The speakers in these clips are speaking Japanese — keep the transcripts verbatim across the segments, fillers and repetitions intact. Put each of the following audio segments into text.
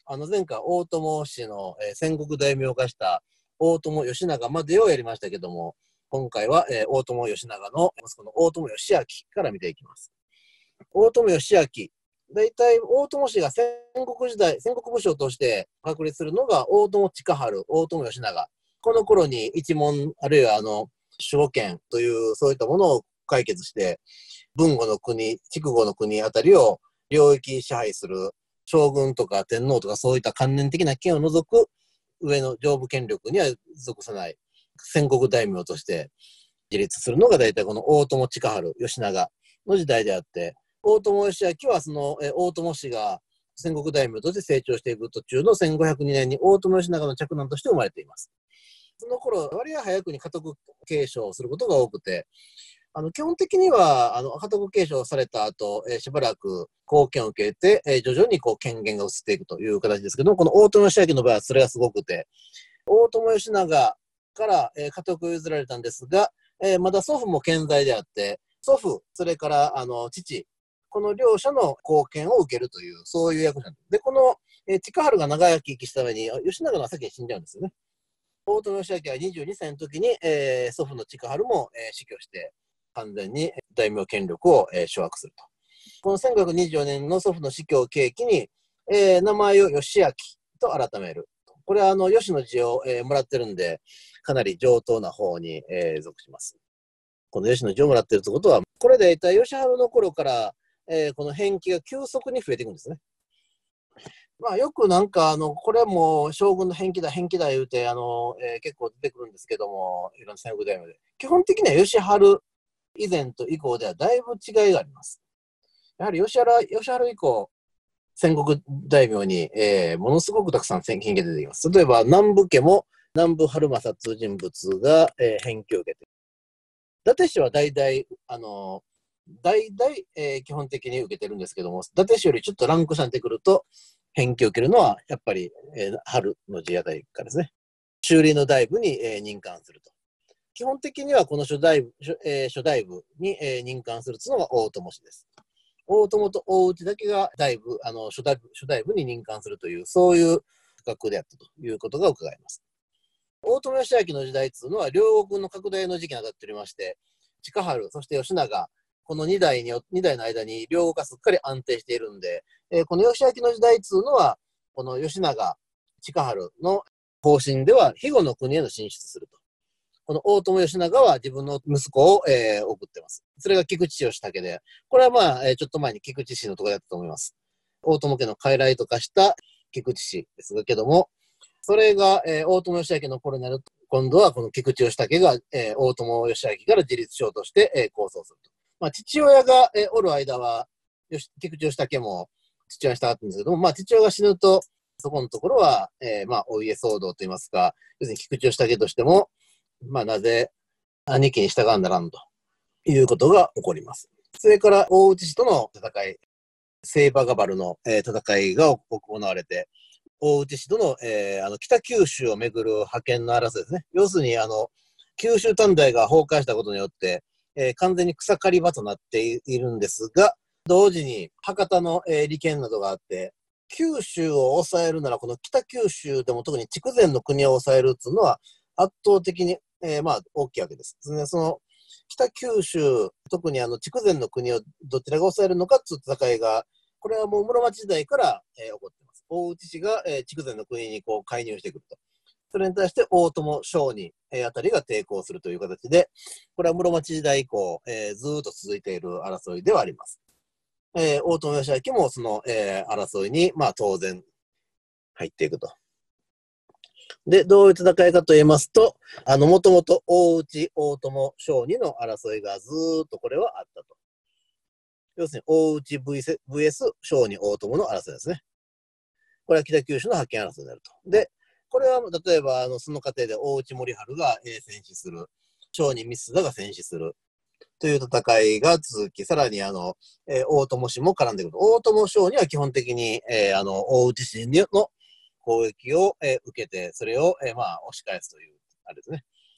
あの前回大友氏の、えー、戦国大名化した大友義長までをやりましたけども、今回は、えー、大友義長の息子の大友義明から見ていきます。大友義明、大体大友氏が戦国時代、戦国武将として確立するのが大友親治、大友義長。この頃に一門、あるいはあの守護権というそういったものを解決して、豊後の国、筑後の国あたりを領域支配する将軍とか天皇とかそういった関連的な権を除く上の上部権力には属さない戦国大名として自立するのが大体この大友親治、義長の時代であって、大友義明はそのえ大友氏が戦国大名として成長していく途中のせんごひゃくにねんに大友義長の嫡男として生まれています。その頃、割合早くに家督継承をすることが多くて、あの基本的にはあの家督継承された後、えー、しばらく後見を受けて、えー、徐々にこう権限が移っていくという形ですけども、この大友義明の場合はそれがすごくて、大友義長から、えー、家督を譲られたんですが、えー、まだ祖父も健在であって、祖父、それからあの父、この両者の貢献を受けるという、そういう役なんです。で、この、えー、親治が長生きしたために、義長が先に死んじゃうんですよね。大友義明はにじゅうにさいの時に、えー、祖父の親治も、えー、死去して、完全に大名権力を、えー、掌握すると。このせんごひゃくにじゅうよねんの祖父の死去を契機に、えー、名前を義明と改める。これはあの義の字を、えー、もらってるんで、かなり上等な方に、えー、属します。この義の字をもらってるということは、これで大体義治の頃から、えー、この変記が急速に増えていくんですね。まあよくなんかあのこれはもう将軍の変記だ変記だ言うてあの、えー、結構出てくるんですけども、いろんな戦国大名で基本的には義治以前と以降ではだいぶ違いがあります。やはり義治義治以降、戦国大名に、えー、ものすごくたくさん変記が出てきます。例えば南部家も南部春政という人物が、えー、変記を受けて、伊達氏は代々あの代々、えー、基本的に受けてるんですけども、伊達氏よりちょっとランク下になってくると変記を受けるのはやっぱり、えー、春の時あたりからですね。修理の大部に、えー、任官すると。基本的にはこの初代部、えー、初代部に、えー、任官するのが大友氏です。大友と大内だけが大部、あの初代部、初代部に任官するという、そういう格であったということが伺えます。大友義明の時代というのは両国の拡大の時期に当たっておりまして、親治、そして義長、このに代にに代の間に両国がすっかり安定しているんで、えー、この義明の時代というのは、この義長、親治の方針では、肥後の国への進出すると。この大友義長は自分の息子を、えー、送ってます。それが菊池義武で、これはまあ、えー、ちょっと前に菊池氏のところだったと思います。大友家の傀儡と化した菊池氏ですけども、それが、えー、大友義明の頃になると、今度はこの菊池義武が、えー、大友義明から自立しようとして、えー、構想すると。まあ、父親が、えー、おる間は、菊池義武も父親に従ってるんですけども、まあ、父親が死ぬと、そこのところは、えー、まあ、お家騒動といいますか、要するに菊池義武としても、まあ、なぜ兄貴に従うんだらんということが起こります。それから大内氏との戦い、セイバガバルの、えー、戦いが行われて、大内氏との、えー、あの北九州をめぐる覇権の争いですね。要するにあの九州短大が崩壊したことによって、えー、完全に草刈り場となっているんですが、同時に博多の、えー、利権などがあって、九州を抑えるならこの北九州でも特に筑前の国を抑えるっていうのは圧倒的に、えー、まあ大きいわけです。その北九州、特にあの筑前の国をどちらが抑えるのかという戦いが、これはもう室町時代から、えー、起こっています。大内氏が、えー、筑前の国にこう介入してくると。それに対して大友商人、えー、あたりが抵抗するという形で、これは室町時代以降、えー、ずーっと続いている争いではあります。えー、大友義明もその、えー、争いに、まあ、当然入っていくと。で、どういう戦いかと言いますと、あの、もともと大内、大友、商人の争いがずーっとこれはあったと。要するに、大内 ブイエス 商人、大友の争いですね。これは北九州の覇権争いになると。で、これは例えば、あのその過程で大内森春が、えー、戦死する、商人三田が戦死するという戦いが続き、さらにあの、えー、大友氏も絡んでくる。大友商には基本的に、えー、あの大内氏の攻撃を、えー、受けて、それを、えー、まあ押し返すという、あれですね。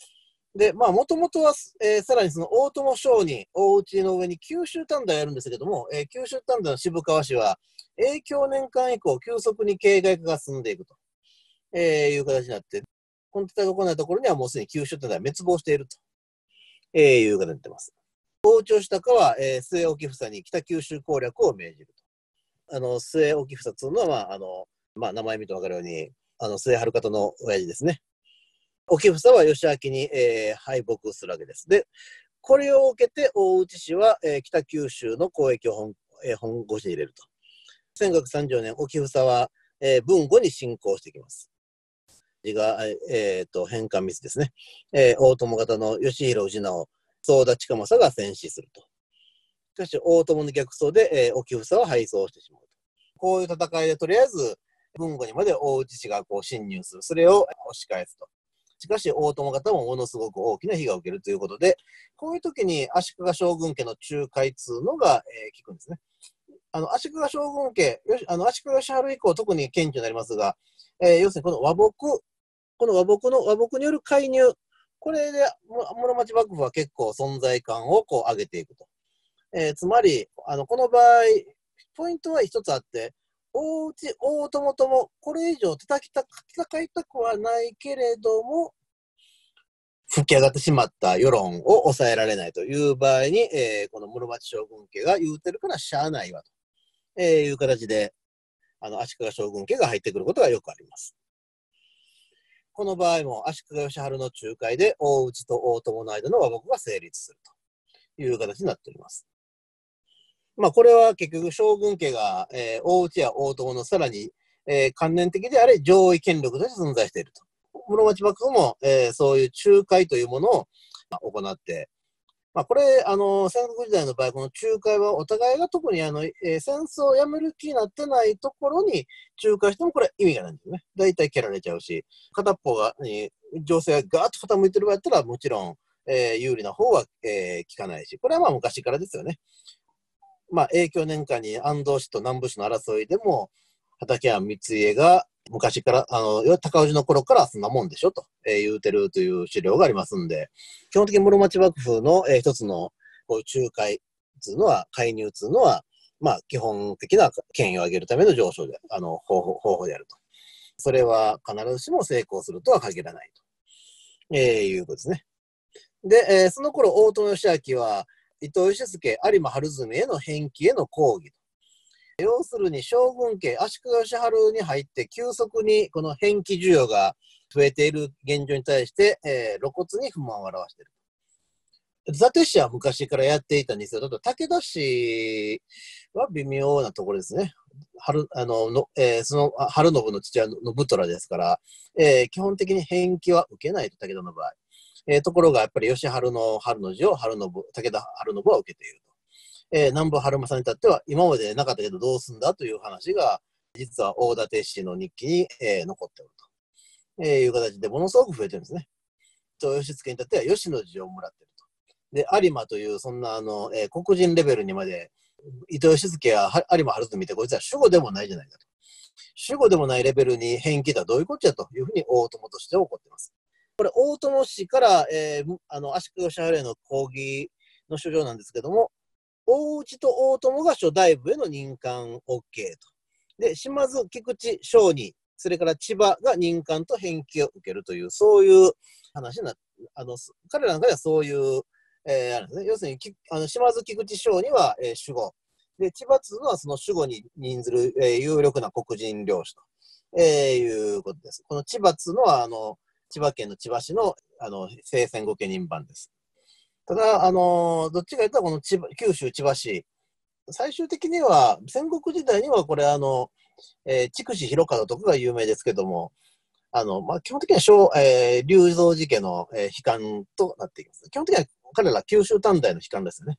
で、まあ、もともとは、えー、さらにその大友商人、大内の上に九州短大あるんですけども、えー、九州短大の渋川市は、永享年間以降、急速に経済化が進んでいくと、えー、いう形になって、この戦いが行われたところにはもうすでに九州短大は滅亡していると、えー、いう形になっています。大内義高は、えー、末置房に北九州攻略を命じると。あの、末置房というのは、まあ、あの、まあ、名前見てわかるように、あの、末春方の親父ですね。置房は義明に、えー、敗北するわけです。で、これを受けて大内氏は、えー、北九州の交易を本,、えー、本腰に入れると。せんごひゃくさんじゅうねん、置房は、えー、豊後に侵攻してきます。が、えー、と返還ミスですね。えー、大友方の義弘氏直、宗田近政が戦死すると。しかし、大友の逆走で、えー、置房は敗走してしまうと。こういう戦いで、とりあえず、豊後にまで大内氏がこう侵入する。それを押し返すと。しかし、大友方もものすごく大きな被害を受けるということで、こういう時に足利将軍家の仲介というのが、えー、効くんですね。あの足利将軍家、よしあの足利義晴以降、特に顕著になりますが、えー、要するにこの和睦、この和睦の和睦による介入、これで室町幕府は結構存在感をこう上げていくと。えー、つまり、あのこの場合、ポイントは一つあって、大内、大友ともこれ以上叩きた戦いたくはないけれども、吹き上がってしまった世論を抑えられないという場合に、えー、この室町将軍家が言うてるからしゃあないわと、えー、いう形で、あの足利将軍家が入ってくることがよくあります。この場合も足利義晴の仲介で大内と大友の間の和睦が成立するという形になっております。まあ、これは結局将軍家が、えー、大内や大友のさらに、えー、関連的であれ上位権力として存在していると。室町幕府も、えー、そういう仲介というものを、まあ、行って、まあ、これ、あの、戦国時代の場合、この仲介はお互いが特にあの、えー、戦争をやめる気になってないところに仲介してもこれ意味がないんですね。大体蹴られちゃうし、片っぽが、に情勢がガーッと傾いてる場合だったら、もちろん、えー、有利な方は、えー、効かないし、これはまあ昔からですよね。まあ、永享年間に安藤氏と南部氏の争いでも、畠山光家が昔から、あの、高氏の頃からそんなもんでしょと、えー、言うてるという資料がありますんで、基本的に室町幕府の、えー、一つのこういう仲介というのは、介入というのは、まあ、基本的な権威を上げるための上昇で、あの、方法、方法であると。それは必ずしも成功するとは限らないと、えー、いうことですね。で、えー、その頃、大友義明は、伊藤義介、有馬晴純への返帰への抗議。要するに将軍家、足利義晴に入って急速にこの返帰需要が増えている現状に対して、えー、露骨に不満を表している。伊達氏は昔からやっていたんですよ。だと武田氏は微妙なところですね。春あのの、えー、その春信の父は信虎ですから、えー、基本的に返帰は受けないと武田の場合。えー、ところがやっぱり義晴の春の字を春信、武田春信は受けていると。えー、南部春政に至っては今までなかったけどどうすんだという話が実は大館氏の日記に、えー、残っていると、えー、いう形でものすごく増えてるんですね。と義経に至っては吉の字をもらっていると。で、有馬というそんなあの、えー、黒人レベルにまで伊藤義経は有馬春と見てこいつは守護でもないじゃないかと。守護でもないレベルに返帰だどういうことやというふうに大友として怒っています。これ大友氏から、えー、あの足利義晴への抗議の書状なんですけども、大内と大友が諸大部への任官 OK と。で、島津、菊池、小児、それから千葉が任官と返帰を受けるという、そういう話になって、あの彼らの中ではそういう、えー、あるんですね。要するに、あの島津、菊池、小児は、えー、守護。で、千葉津のはその守護に任ずる、えー、有力な黒人領主と、えー、いうことです。この千葉津のは、あの、千葉県の千葉市の、あの、生鮮御家人番です。ただ、あのー、どっちか言ったらこの千葉九州千葉市、最終的には、戦国時代にはこれ、あの、えー、筑紫広門とかが有名ですけども、あの、まあ、基本的には小、えー、龍造寺家の、えー、秘官となっていきます。基本的には彼ら九州短大の秘官ですよね。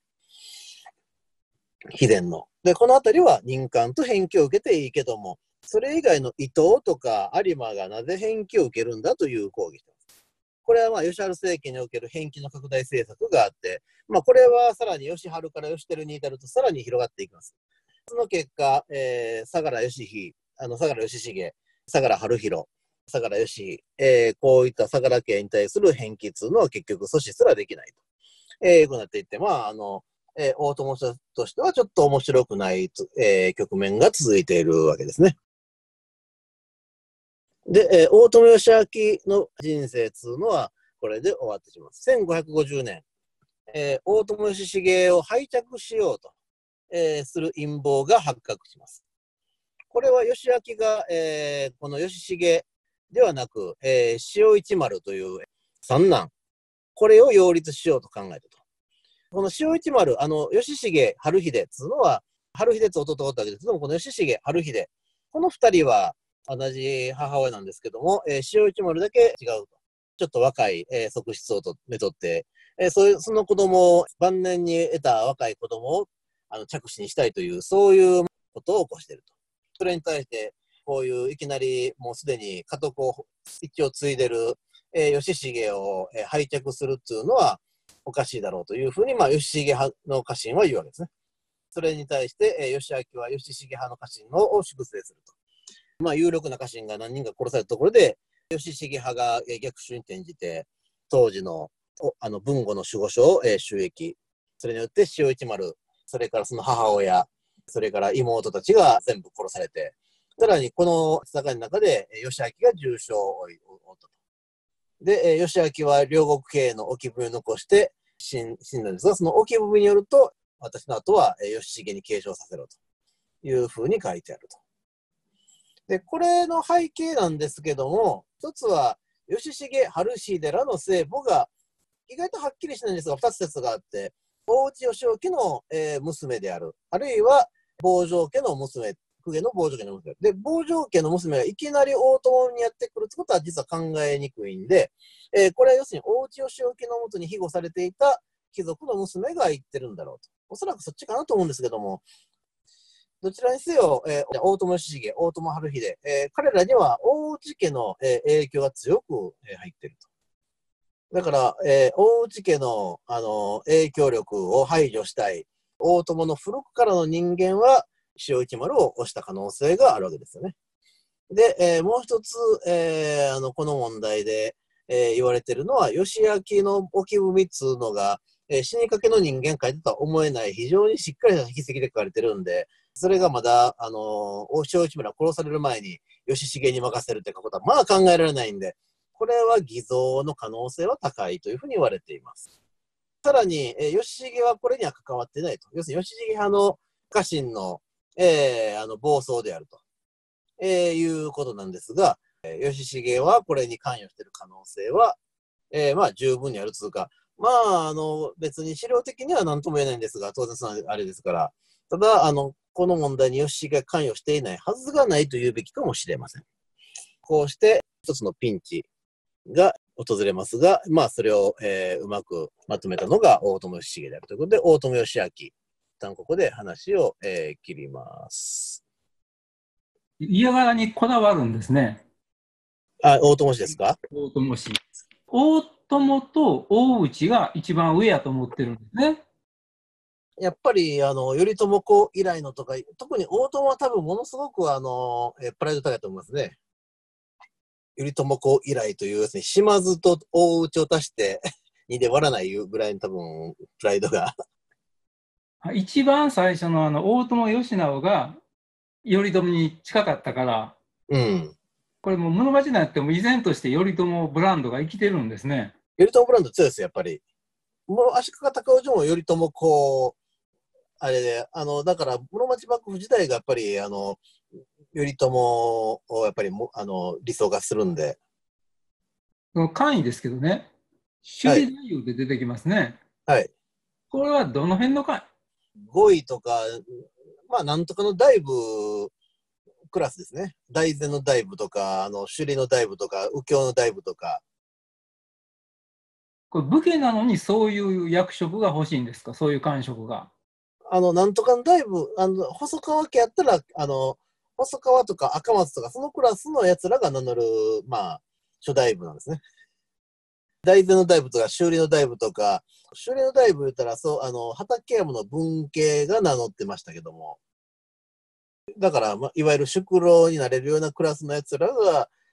秘伝の。で、このあたりは任官と返帰を受けていいけども、それ以外の伊藤とか有馬がなぜ返帰を受けるんだという抗議しています。これはまあ、義晴政権における返帰の拡大政策があって、まあ、これはさらに義晴から義輝に至るとさらに広がっていきます。その結果、えー、相良義秀、あの相良義重、相良春広、 相良義、えー、こういった相良家に対する返記というのは結局阻止すらできないと、えー、いうふうになっていって、まあ、あの、えー、大友としてはちょっと面白くない、えー、局面が続いているわけですね。で、えー、大友義明の人生というのはこれで終わってしまいます。せんごひゃくごじゅうねん、えー、大友義重を廃着しようと、えー、する陰謀が発覚します。これは義明が、えー、この義重ではなく、えー、塩一丸という三男、これを擁立しようと考えたと。この塩一丸、あの、義重春秀というのは、春秀と弟がおったわけですけども、この義重春秀、この二人は同じ母親なんですけども、えー、塩一丸だけ違うと。ちょっと若い、えー、側室をとめとって、えー、そういう、その子供を、晩年に得た若い子供をあの着手にしたいという、そういうことを起こしていると。それに対して、こういういきなりもうすでに家督を一応継いでる、えー、義重を、えー、廃着するっていうのはおかしいだろうというふうに、まあ、義重派の家臣は言うわけですね。それに対して、えー、義明は義重派の家臣のを粛清すると。まあ、有力な家臣が何人か殺されたところで、義重派が、えー、逆襲に転じて、当時のあの豊後の守護所を、えー、襲撃。それによって塩一丸、それからその母親、それから妹たちが全部殺されて、さらにこの戦いの中で、義明が重傷を負ったと。で、義明は両国系の置き踏みを残して死んだんですが、その置き踏みによると、私の後は義重に継承させろというふうに書いてあると。で、これの背景なんですけども、一つは、義重春秀らの聖母が意外とはっきりしないんですが、二つ説があって、大内義興の、えー、娘である。あるいは、坊城家の娘、公家の坊城家の娘。で、坊城家の娘がいきなり大友にやってくるってことは実は考えにくいんで、えー、これは要するに大内義興のもとに庇護されていた貴族の娘が言ってるんだろうと。おそらくそっちかなと思うんですけども、どちらにせよ、えー、大友義重、大友春秀、えー、彼らには大内家の、えー、影響が強く、えー、入っていると。だから、えー、大内家の、あの影響力を排除したい大友の古くからの人間は塩一丸を押した可能性があるわけですよね。で、えー、もう一つ、えー、あのこの問題で、えー、言われているのは義明の置き踏みっつうのが、えー、死にかけの人間書いてとは思えない非常にしっかりした筆跡で書かれてるんで、それがまだ、あのー、塩一丸が殺される前に義重に任せるってことはまあ考えられないんで、これは偽造の可能性は高いというふうに言われています。さらに、えー、義重はこれには関わってないと。要するに義重派の家臣の、えー、あの暴走であると、えー、いうことなんですが、えー、義重はこれに関与している可能性は、えー、まあ十分にあるというか、まあ、あの別に資料的には何とも言えないんですが、当然そのあれですから、ただ、あのこの問題に義重が関与していないはずがないと言うべきかもしれません。こうして一つのピンチが訪れますが、まあ、それを、えー、うまくまとめたのが大友義重であるということで、大友義明、一旦ここで話を、えー、切ります。 家柄にこだわるんですね。 あ、大友氏ですか？ 大友氏。大友と大内が一番上やと思ってるんですね。 やっぱり、あの、頼朝公以来のとか、特に大友は多分ものすごく、あの、えー、プライド高いと思いますね。頼朝公以来という、要するに島津と大内を足してにで割らないぐらいの多分、プライドが。 一番最初のあの大友義直が頼朝に近かったから、 うん。 これもう室町になっても依然として頼朝ブランドが生きてるんですね。 頼朝ブランド強いですよ、やっぱり。もう足利尊氏も頼朝公、あれで、あの、だから、室町幕府自体がやっぱり、あの、頼朝をやっぱりもあの理想化するんで。 その簡易ですけどね、 はい。 首里太夫で出てきますね。 はい。 これはどの辺の簡ごいとか、まあ、なんとかの大部クラスですね。大前の大部とか、あの、首里の大部とか、右京の大部とか。 これ武家なのにそういう役職が欲しいんですか、そういう官職が。 あの、なんとかの大部、あの、細川家やったら、あの、細川とか赤松とか、そのクラスの奴らが名乗る、まあ、諸大部なんですね。大前の大部とか、修理の大部とか、修理の大部言ったら、そう、あの、畠山の文系が名乗ってましたけども、だから、まあ、いわゆる宿老になれるようなクラスの奴らが、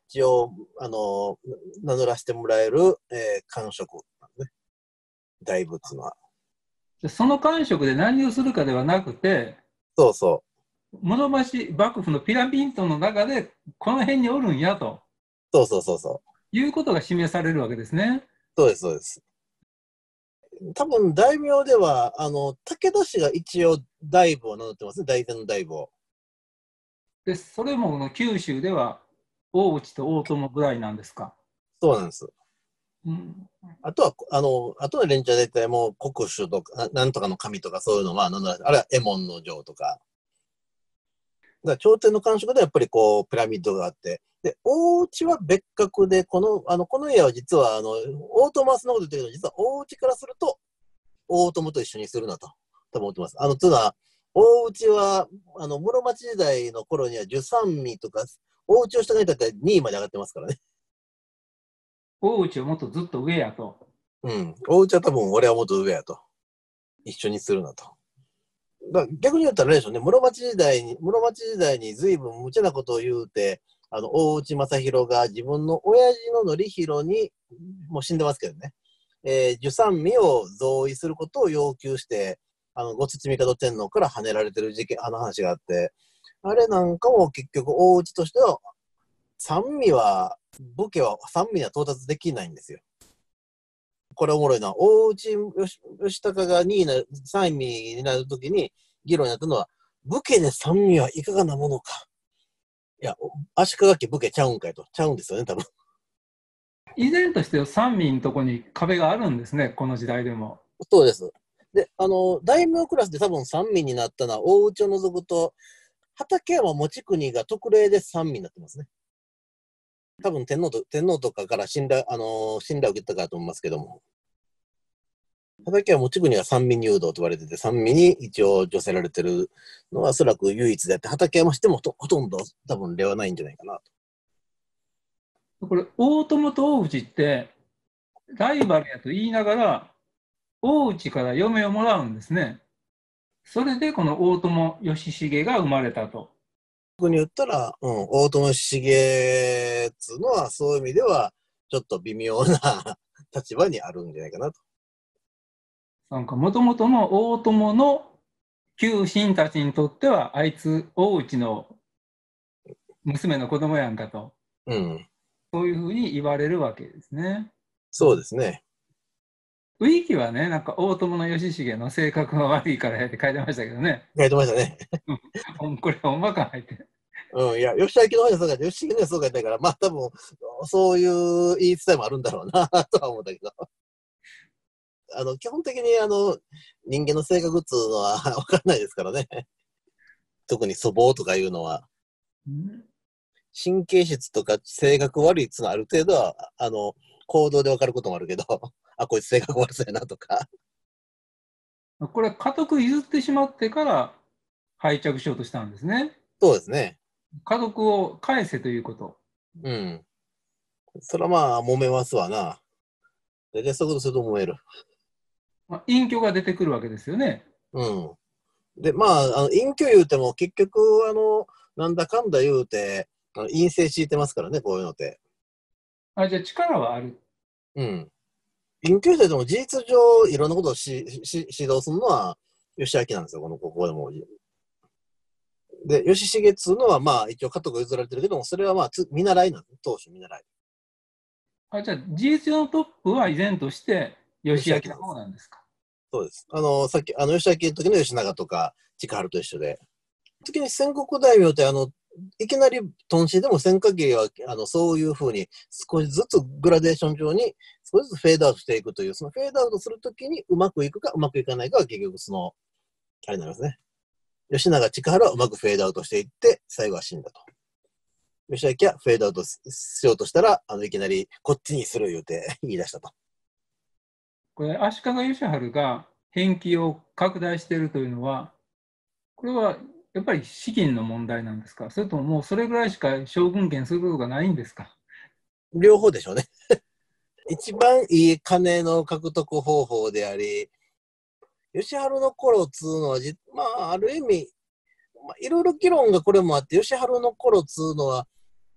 一応、あの、名乗らせてもらえる、えー、官職なんね。大仏のは。 その官職で何をするかではなくて、 そうそ室町幕府のピラミッドの中でこの辺におるんやとう。そうそうそうそう。 いうことが示されるわけですね。 そうです、そうです。多分、大名では、あの、武田氏が一応大部を名乗ってますね。大前の大部を。 で、それもこの九州では大内と大友ぐらいなんですか。 そうなんです。 うん、 あとは、あの、あとの連中は大体もう国主とか、ななんとかの神とかそういうのは名乗られて、あるいは右衛門の城とか。だから朝廷の官職でやっぱりこう、ピラミッドがあって、で、大内は別格で、この、あの、この家は実は、あの、大友はそんなこと言ってるけど、実は大内からすると、大友と一緒にするなと、多分思ってます。あの、つうのは、大内は、あの、室町時代の頃にはじゅうさんみとか、大内を下にいたってにいまで上がってますからね。 大内をもっとずっと上やと。 うん。大内は多分俺はもっと上やと。一緒にするなと。だ逆に言ったらあれでしょうね、室町時代に、室町時代に随分無茶なことを言うて、あの、大内正弘が自分の親父の則弘に、もう死んでますけどね、えー、従三位を増位することを要求して、あの、後土帝天皇から跳ねられてる事件、あの話があって、あれなんかも結局大内としては、三位は、武家は三位には到達できないんですよ。これおもろいな。大内義義高がにいなる、さんいになるときに議論になったのは、武家で三位はいかがなものか。いや、足利家武家ちゃうんかいと。ちゃうんですよね、多分。 依然として三民のとこに壁があるんですね、この時代でも。 そうです。で、あの、大名クラスで多分三民になったのは、大内を除くと、畠山持国が特例で三民になってますね。多分天皇と、天皇とかから信頼、あのー信頼を受けたかと思いますけども。畠山持国が三民入道と言われてて、三民に一応除せられてるのはおそらく唯一であって、畠山してもほとんど多分例はないんじゃないかなと。 これ、大友と大内ってライバルやと言いながら、大内から嫁をもらうんですね。それでこの大友義重が生まれたと。 逆に言ったら、うん、大友重っつうのは、そういう意味では、ちょっと微妙な立場にあるんじゃないかなと。 なんかもともとの大友の旧臣たちにとっては、あいつ大内の娘の子供やんかと、 うん。 そういうふうに言われるわけですね。 そうですね。 ウィキはね、なんか大友の義重の性格が悪いからやって書いてましたけどね。 書いてましたね。 これほんまか入って。 うん、いや、吉明の方にはそうかって、吉重の方にはそうかってから、まあ多分、そういう言い伝えもあるんだろうな、とは思ったけど。あの、基本的に、あの、人間の性格っつうのは分かんないですからね。特に粗暴とかいうのは。神経質とか性格悪いっつうのはある程度は、あの、行動で分かることもあるけど、あ、こいつ性格悪そうやなとか。 これ、家督譲ってしまってから廃着しようとしたんですね。 そうですね。 家督を返せということ。 うん。それはまあ、揉めますわな。大体そういうことすると揉める。 まあ、隠居が出てくるわけですよね。 うん。で、まあ、あの隠居言うても、結局、あの、なんだかんだ言うて、あの陰性敷いてますからね、こういうのって。 あ、じゃあ力はある。 うん。隠居してても事実上、いろんなことをしし指導するのは、吉明なんですよ、この、ここでも。で、吉重っつうのは、まあ、一応、家督譲られてるけども、それはまあ、つ見習いなんです、当主見習い。 あ、じゃあ事実上のトップは依然として義明の方なんですか。 そうです。あの、さっき、あの、吉明の時の吉永とか、近春と一緒で。時に戦国大名って、あの、いきなり頓死でも戦火芸は、あの、そういうふうに少しずつグラデーション上に少しずつフェードアウトしていくという、そのフェードアウトするときにうまくいくかうまくいかないかは結局その、あれになりますね。吉永近春はうまくフェードアウトしていって、最後は死んだと。吉明はフェードアウトしようとしたら、あの、いきなりこっちにする言うて言い出したと。 これ、足利義晴が返金を拡大しているというのは、これはやっぱり資金の問題なんですか、それとももうそれぐらいしか将軍権することがないんですか。 両方でしょうね。一番いい金の獲得方法であり、吉春の頃っつうのはじ、まあ、ある意味、まあ、いろいろ議論がこれもあって、吉春の頃っつうのは、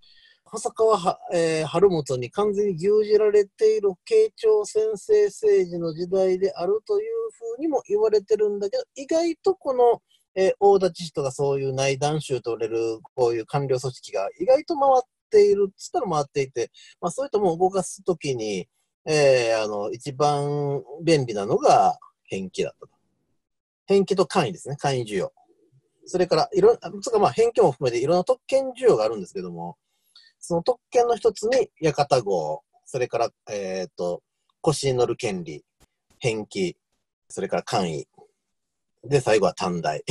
細川は、えー、春元に完全に牛耳られている慶長専制政治の時代であるというふうにも言われてるんだけど、意外とこの、えー、大立氏とかそういう内談宗と言われるこういう官僚組織が意外と回っているっつったら回っていて、まあ、そういったものを動かすときに、えー、あの一番便利なのが返記だったと。返記と簡易ですね、簡易需要。それから、いろ、つかまあ返記も含めていろんな特権需要があるんですけども、その特権の一つに、屋形号、それから、えっと、腰に乗る権利、返記、それから簡易。で、最後は短大。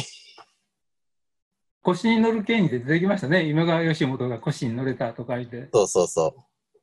腰に乗る権利で出てきましたね。今川義元が腰に乗れたと書いて。 そうそうそう。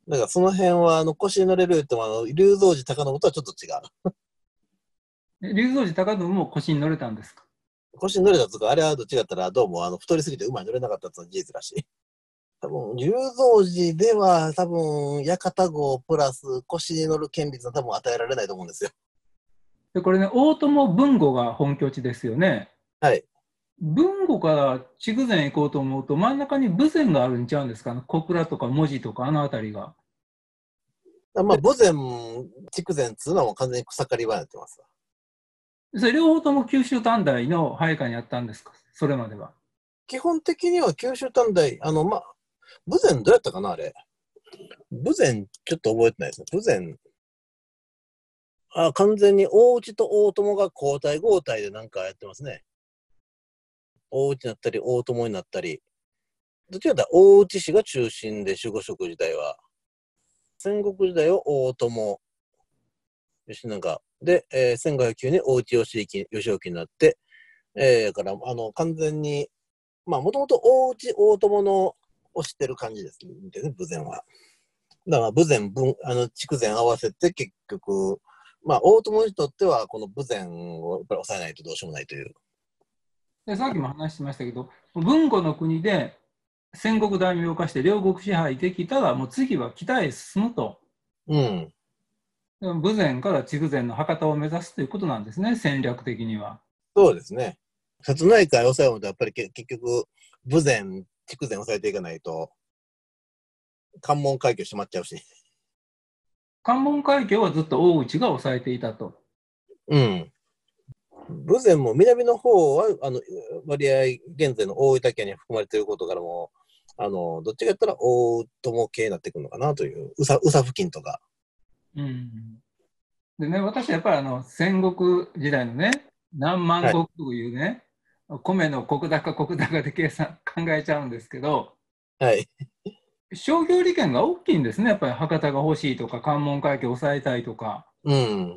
だからその辺は、あの、腰に乗れるっても、あの、龍造寺高信とはちょっと違う。龍造寺高信も腰に乗れたんですか？ 腰に乗れたとか、あれはどっちかったら、どうも、あの、太りすぎて馬に乗れなかったってのは事実らしい。多分、龍造寺では、多分、屋形号プラス腰に乗る権利は多分与えられないと思うんですよ。 で、これね、大友豊後が本拠地ですよね。 はい。 豊後から筑前行こうと思うと、真ん中に豊前があるんちゃうんですかね。小倉とか門司とか、あの辺りが。 まあ、豊前、筑前っつうのはもう完全に草刈り場になってますわ。 それ両方とも九州短大の配下にあったんですか、それまでは。 基本的には九州短大、あの、まあ、豊前どうやったかな、あれ。豊前、ちょっと覚えてないですね。豊前、あ、完全に大内と大友が交代交代でなんかやってますね。大内になったり、大友になったり。どっちかというと大内氏が中心で守護職時代は。戦国時代は大友、吉永。で、えー、せんごひゃくきゅうねん大内義行義行になって、えー、だから、あの、完全に、まあ、もともと大内大友の推してる感じですね、豊前は。だから、豊前、文あの、筑前合わせて結局、まあ、大友にとっては、この豊前をやっぱり抑えないとどうしようもないという。 で、さっきも話しましたけど、豊後の国で戦国大名化して両国支配できたら、もう次は北へ進むと。 うん。 豊前から筑前の博多を目指すということなんですね、戦略的には。 そうですね。瀬戸内海を抑えると、やっぱり結局、豊前、筑前を抑えていかないと、関門海峡閉まっちゃうし。 関門海峡はずっと大内が抑えていたと。 うん。豊前も南の方は、あの、割合、現在の大分県に含まれていることからも、あの、どっちかやったら大友系になってくるのかなという、宇佐、宇佐付近とか。 うん。でね、私はやっぱりあの戦国時代のね、何万石というね、はい、米の石高石高で計算考えちゃうんですけど、 はい。 商業利権が大きいんですね、やっぱり博多が欲しいとか、関門海峡を抑えたいとか。 うん。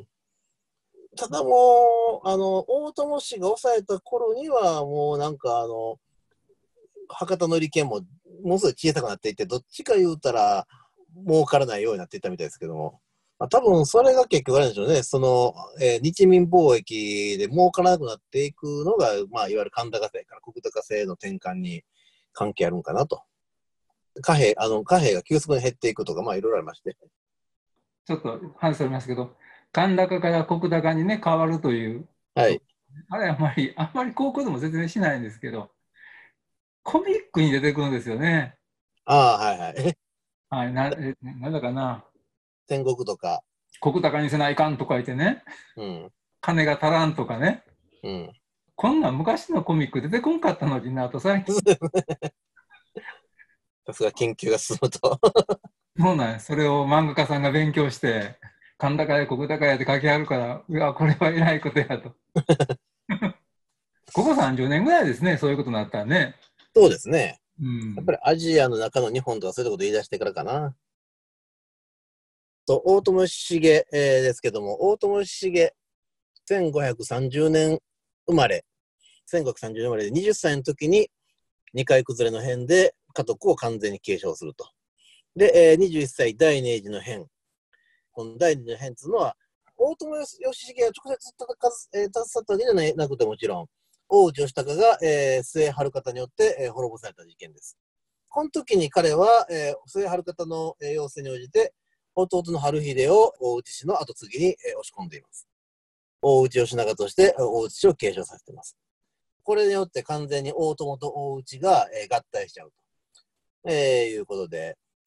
ただもう、あの、大友氏が抑えた頃には、もうなんかあの、博多の利権もものすごい小さくなっていて、どっちか言うたら儲からないようになっていったみたいですけども、まあ、多分それが結局あるんでしょうね。その、えー、日民貿易で儲からなくなっていくのが、まあ、いわゆる神高制から国高制の転換に関係あるんかなと。貨幣、あの、貨幣が急速に減っていくとか、まあ、いろいろありまして。 ちょっと話されますけど、神高から石高にね、変わるという。 はい。 あれ、あんまり、あんまり高校でも説明しないんですけど、コミックに出てくるんですよね。 ああ、はいはい。 はい、な、えなんだかな。 天国とか。 石高にせないかんとか言ってね、 うん。 金が足らんとかね。 うん。 こんなん昔のコミック出てこんかったのになと最近。 さすが研究が進むと。 そうなんや。それを漫画家さんが勉強して、甲高や石高やって書きあるから、うわ、これは偉いことやと。ここさんじゅうねんぐらいですね、そういうことになったらね。 そうですね。 うん、 やっぱりアジアの中の日本とかそういうこと言い出してからかな。と、大友重、えー、ですけども、大友重、せんごひゃくさんじゅうねん生まれ、せんごひゃくさんじゅうねん生まれではたちの時ににかい崩れの変で家督を完全に継承すると。で、えー、はたち第二次の変。この第二次の変というのは、大友義重が直接戦えー、携わったわけじゃないなくてもちろん、大内義高が、えー、末春方によって、えー、滅ぼされた事件です。この時に彼は、えー、末春方の、えー、要請に応じて、弟の春秀を大内氏の後継ぎに、えー、押し込んでいます。大内義長として大内氏を継承させています。これによって完全に大友と大内が、えー、合体しちゃうと、えー、いうことで、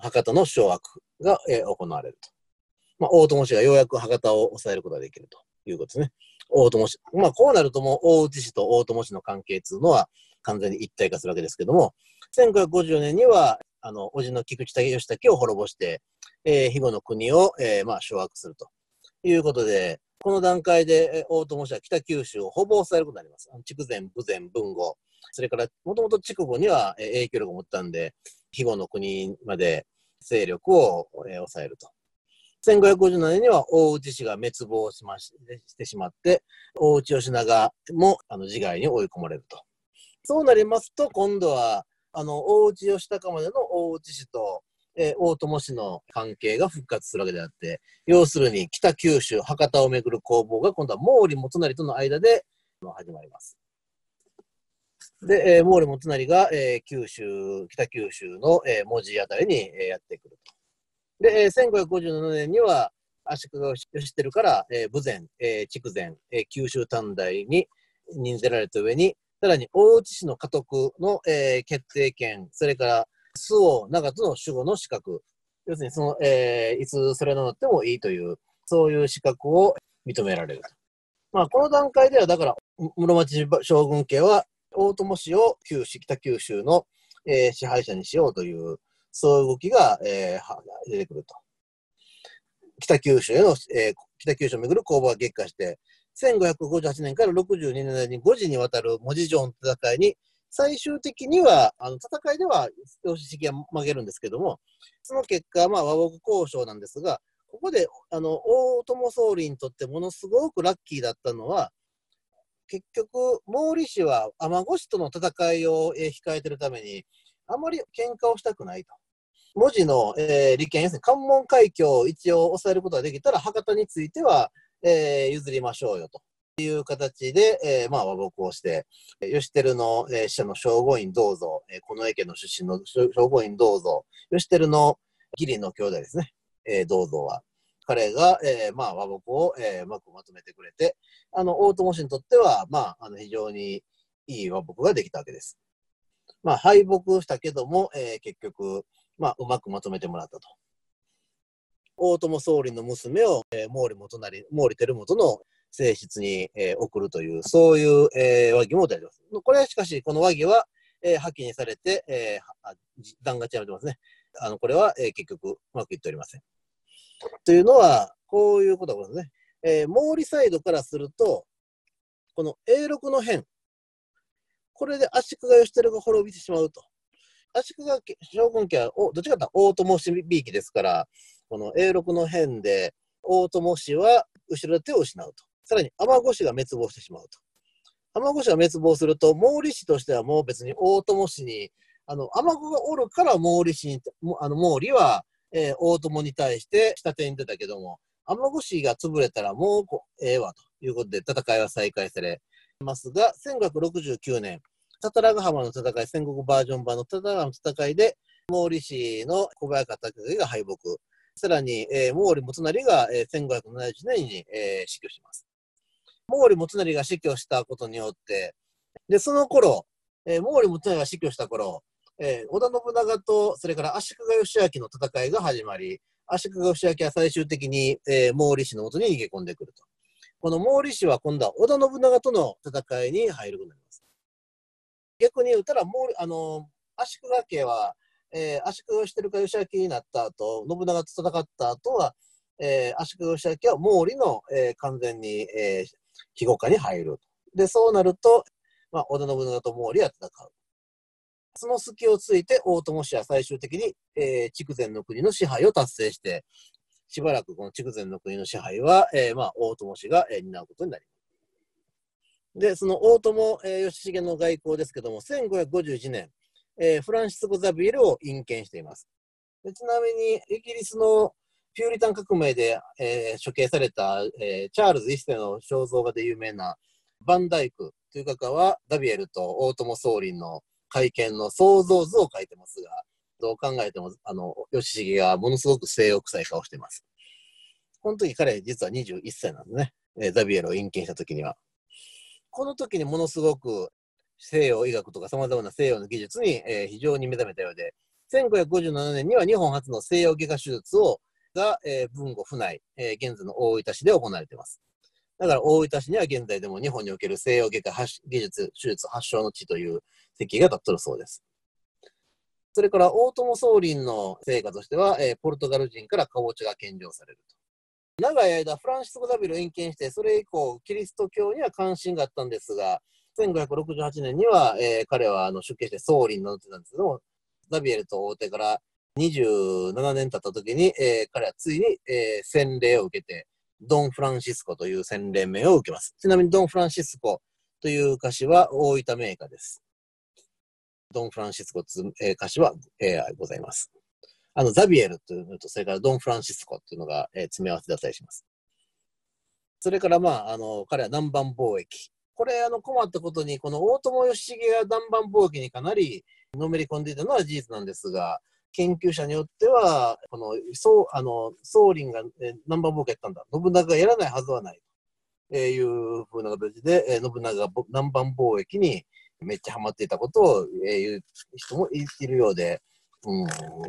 博多の掌握が、えー、行われると。まあ、大友氏がようやく博多を抑えることができるということですね。大友氏。まあ、こうなるともう大内氏と大友氏の関係というのは完全に一体化するわけですけども、せんごひゃくごじゅうねんには、あの、叔父の菊池義武を滅ぼして、えー、肥後の国を、えー、まあ、掌握するということで、この段階で大友氏は北九州をほぼ抑えることになります。筑前、豊前、豊後、それからもともと筑後には影響力を持ったんで、肥後の国まで勢力を、えー、抑えると。せんごひゃくごじゅうななねんには大内氏が滅亡しまししてしまって、大内義長もあの自害に追い込まれると。そうなりますと、今度はあの大内義高までの大内氏と、えー、大友氏の関係が復活するわけであって、要するに北九州、博多をめぐる攻防が今度は毛利元就との間で始まります。で、えー、毛利元就が、えー、九州、北九州の、えー、門司あたりに、えー、やってくると。で、えー、せんごひゃくごじゅうななねんには足利義輝から、えー、豊前、えー、筑前、えー、九州短大に任せられた上に、さらに大内氏の家督の、えー、決定権、それから周防、長門の守護の資格、要するにその、えー、いつそれの乗ってもいいという、そういう資格を認められる。まあ、この段階では、だから、室町将軍家は、大友氏を九州、北九州の、えー、支配者にしようという、そういう動きが、えー、出てくると。北九州への、えー、北九州をめぐる攻防が激化して、せんごひゃくごじゅうはちねんからろくじゅうにねんにごじにわたる門司城の戦いに、最終的には、あの戦いでは養子式が負けるんですけども、その結果、まあ、和睦交渉なんですが、ここであの大友宗理にとってものすごくラッキーだったのは、結局、毛利氏は尼子氏との戦いを、えー、控えているために、あまり喧嘩をしたくないと。門司の、えー、利権、要するに関門海峡を一応抑えることができたら、博多については、えー、譲りましょうよという形で、えー、まあ和睦をして、義輝の、えー、使者の正五院銅像、えー、近衛家の出身の正五院銅像、義輝の義理の兄弟ですね、えー、銅像は。彼が、えーまあ、和睦を、えー、うまくまとめてくれて、あの大友氏にとっては、まあ、あの非常にいい和睦ができたわけです。まあ、敗北したけども、えー、結局、まあ、うまくまとめてもらったと。大友宗理の娘を、えー、毛利元就、毛利輝元の正室に、えー、送るという、そういう、えー、和議も出ています。これはしかし、この和議は、えー、破棄にされて、えー、弾劾ちゃめてますね。あのこれは、えー、結局、うまくいっておりません。というのは、こういうことですね。えー、毛利サイドからすると、この永禄の変、これで足利義輝が滅びてしまうと。足利将軍家は、どっちかというと大友氏びいきですから、この永禄の変で、大友氏は後ろ手を失うと。さらに尼子氏が滅亡してしまうと。尼子氏が滅亡すると、毛利氏としてはもう別に大友氏に、あの尼子がおるから毛利氏に、あの毛利は、えー、大友に対して下手に出たけども、尼子氏が潰れたらもうええわということで戦いは再開されますが、せんごひゃくろくじゅうきゅうねん、多々良ヶ浜の戦い、戦国バージョン版の多々良ヶ浜の戦いで、毛利氏の小早川隆景が敗北。さらに、えー、毛利元就が、えー、せんごひゃくななじゅういちねんに、えー、死去します。毛利元就が死去したことによって、で、その頃、えー、毛利元就が死去した頃、えー、織田信長と、それから足利義昭の戦いが始まり、足利義昭は最終的に、えー、毛利氏の元に逃げ込んでくると。この毛利氏は今度は織田信長との戦いに入ることになります。逆に言ったら、毛利あの足利家は、えー、足利義輝が義昭になった後、信長と戦った後は、えー、足利義昭は毛利の、えー、完全に、えー、庇護下に入る。で、そうなると、まあ、織田信長と毛利は戦う。その隙をついて、大友氏は最終的に、えー、筑前の国の支配を達成して、しばらくこの筑前の国の支配は、えーまあ、大友氏が、えー、担うことになります。で、その大友、えー、義重の外交ですけども、せんごひゃくごじゅういちねん、えー、フランシスコ・ザビエルを謁見しています。でちなみに、イギリスのピューリタン革命で、えー、処刑された、えー、チャールズ一世の肖像画で有名なバンダイクという画家は、ザビエルと大友宗麟の会見の創造図を描いてますが、どう考えても、あの、義重がものすごく性欲臭い顔しています。この時彼、実はにじゅういっさいなんですね。えー、ザビエルを謁見した時には。この時にものすごく西洋医学とか様々な西洋の技術に、えー、非常に目覚めたようで、 せんごひゃくごじゅうななねんには日本初の西洋外科手術をが、えー、豊後府内、えー、現在の大分市で行われています。だから大分市には現在でも日本における西洋外科技術手術発祥の地という席が立っているそうです。それから大友宗麟の成果としては、えー、ポルトガル人からかぼちゃが献上されると。長い間フランシスコ・ザビエルを謁見して、それ以降キリスト教には関心があったんですが、せんごひゃくろくじゅうはちねんには、えー、彼はあの出家して宗麟になってたんですけども、ザビエルと会うてからにじゅうななねん経った時に、えー、彼はついに、えー、洗礼を受けて、ドン・フランシスコという洗礼名を受けます。ちなみにドン・フランシスコという歌詞は大分名歌です。ドン・フランシスコという歌詞は、えー、ございます。あの、ザビエルというのと、それからドン・フランシスコというのが、えー、詰め合わせだったりします。それから、まあ、あの、彼は南蛮貿易。これ、あの、困ったことに、この大友義重が南蛮貿易にかなりのめり込んでいたのは事実なんですが、研究者によっては、この、そう、あの、宗麟が、えー、南蛮貿易やったんだ。信長がやらないはずはない。えー、いうふうな形で、えー、信長が南蛮貿易にめっちゃハマっていたことを、えー、言う人もいるようで、うん、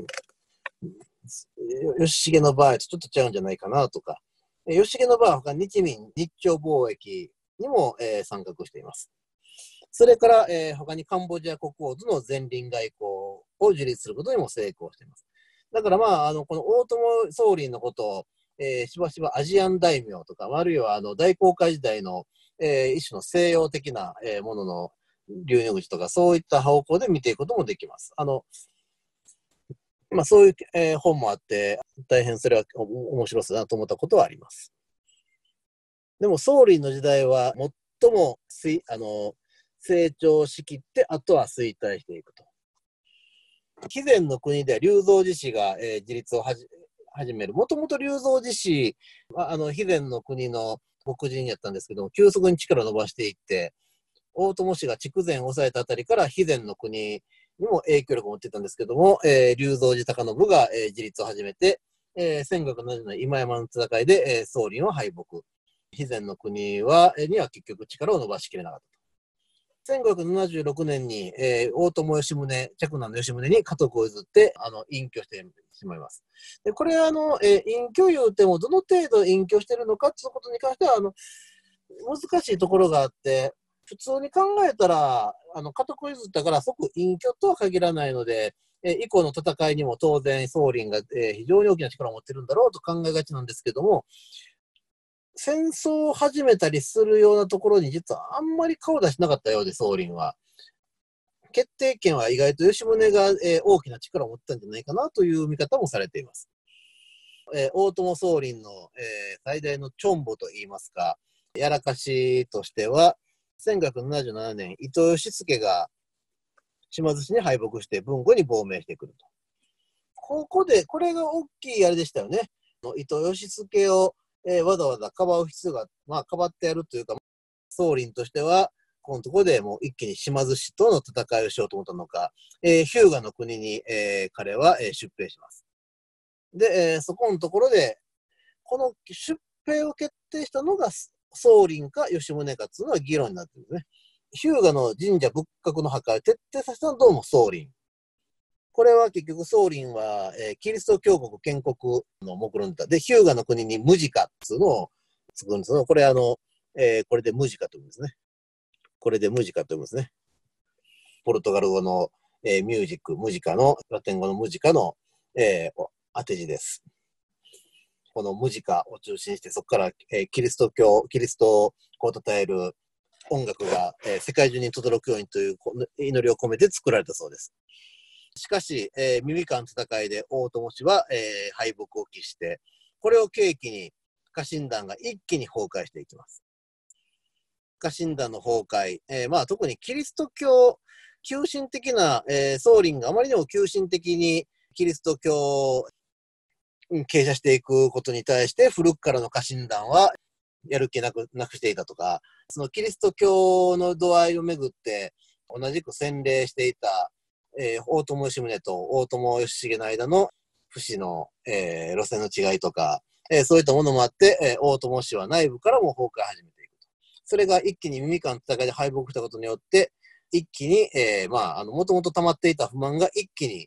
義重の場合とちょっと違うんじゃないかなとか、義重の場合は他に日民、日朝貿易にも、えー、参画しています。それから、えー、他にカンボジア国王との前輪外交を樹立することにも成功しています。だからまあ、あのこの大友宗麟のことを、えー、しばしばアジアン大名とか、あるいはあの大航海時代の、えー、一種の西洋的な、えー、ものの流入口とか、そういった方向で見ていくこともできます。あのまあ、そういう、えー、本もあって、大変それは面白そうだなと思ったことはあります。でも、宗麟の時代は最もあの成長しきって、あとは衰退していくと。肥前の国では龍造寺氏が、えー、自立をはじ始める。もともと龍造寺氏はあの肥前の国の牧人やったんですけども、急速に力を伸ばしていって、大友氏が筑前を抑えたあたりから肥前の国にも影響力を持っていたんですけども、えー、龍造寺高信が、えー、自立を始めて、えー、せんごひゃくななじゅうねん今山の戦いで、えー、宗麟を敗北。肥前の国は、えー、には結局力を伸ばしきれなかった。せんごひゃくななじゅうろくねんに、えー、大友義宗、嫡男の義宗に家督を譲って、あの、隠居してしまいます。で、これ、あの、えー、隠居言うても、どの程度隠居してるのかということに関しては、あの、難しいところがあって、普通に考えたら、あの、家督を譲ったから即隠居とは限らないので、えー、以降の戦いにも当然、宗麟が、えー、非常に大きな力を持ってるんだろうと考えがちなんですけども、戦争を始めたりするようなところに実はあんまり顔出しなかったようで、宗麟は。決定権は意外と吉宗が、えー、大きな力を持ったんじゃないかなという見方もされています。えー、大友宗麟の、えー、最大のチョンボといいますか、やらかしとしては、せんごひゃくななじゅうななねん、伊藤義経が島津氏に敗北して豊後に亡命してくると。ここで、これが大きいあれでしたよね。伊藤義経を、えー、わざわざかばう必要が、まあ、かばってやるというか、宗麟としては、このところでもう一気に島津氏との戦いをしようと思ったのか、えー、日向の国に、えー、彼は、えー、出兵します。で、えー、そこのところで、この出兵を決定したのが宗麟か吉宗かっていうのは議論になってるんですね。日向の神社仏閣の破壊を徹底させたのはどうも宗麟。これは結局宗麟は、えー、キリスト教国建国の目論んだ。で、日向の国に無地化っていうのを作るんですけど、これあの、えー、これで無地化というんですね。これでムジカと言いますね。ポルトガル語の、えー、ミュージック、ムジカの、ラテン語のムジカの、えー、当て字です。このムジカを中心して、そこから、えー、キリスト教、キリストをこう称える音楽が、えー、世界中に轟くようにという祈りを込めて作られたそうです。しかし、えー、耳間戦いで大友氏は、えー、敗北を喫して、これを契機に家臣団が一気に崩壊していきます。家臣団の崩壊、えーまあ、特にキリスト教、急進的な、えー、宗麟があまりにも急進的にキリスト教を傾斜していくことに対して、古くからの家臣団はやる気なく、なくしていたとか、そのキリスト教の度合いをめぐって、同じく洗礼していた、えー、大友義宗と大友義重の間の不死の、えー、路線の違いとか、えー、そういったものもあって、えー、大友氏は内部からも崩壊を始めていくと。それが一気に耳間の戦いで敗北したことによって、一気に、えー、まあ、あの、もともと溜まっていた不満が一気に、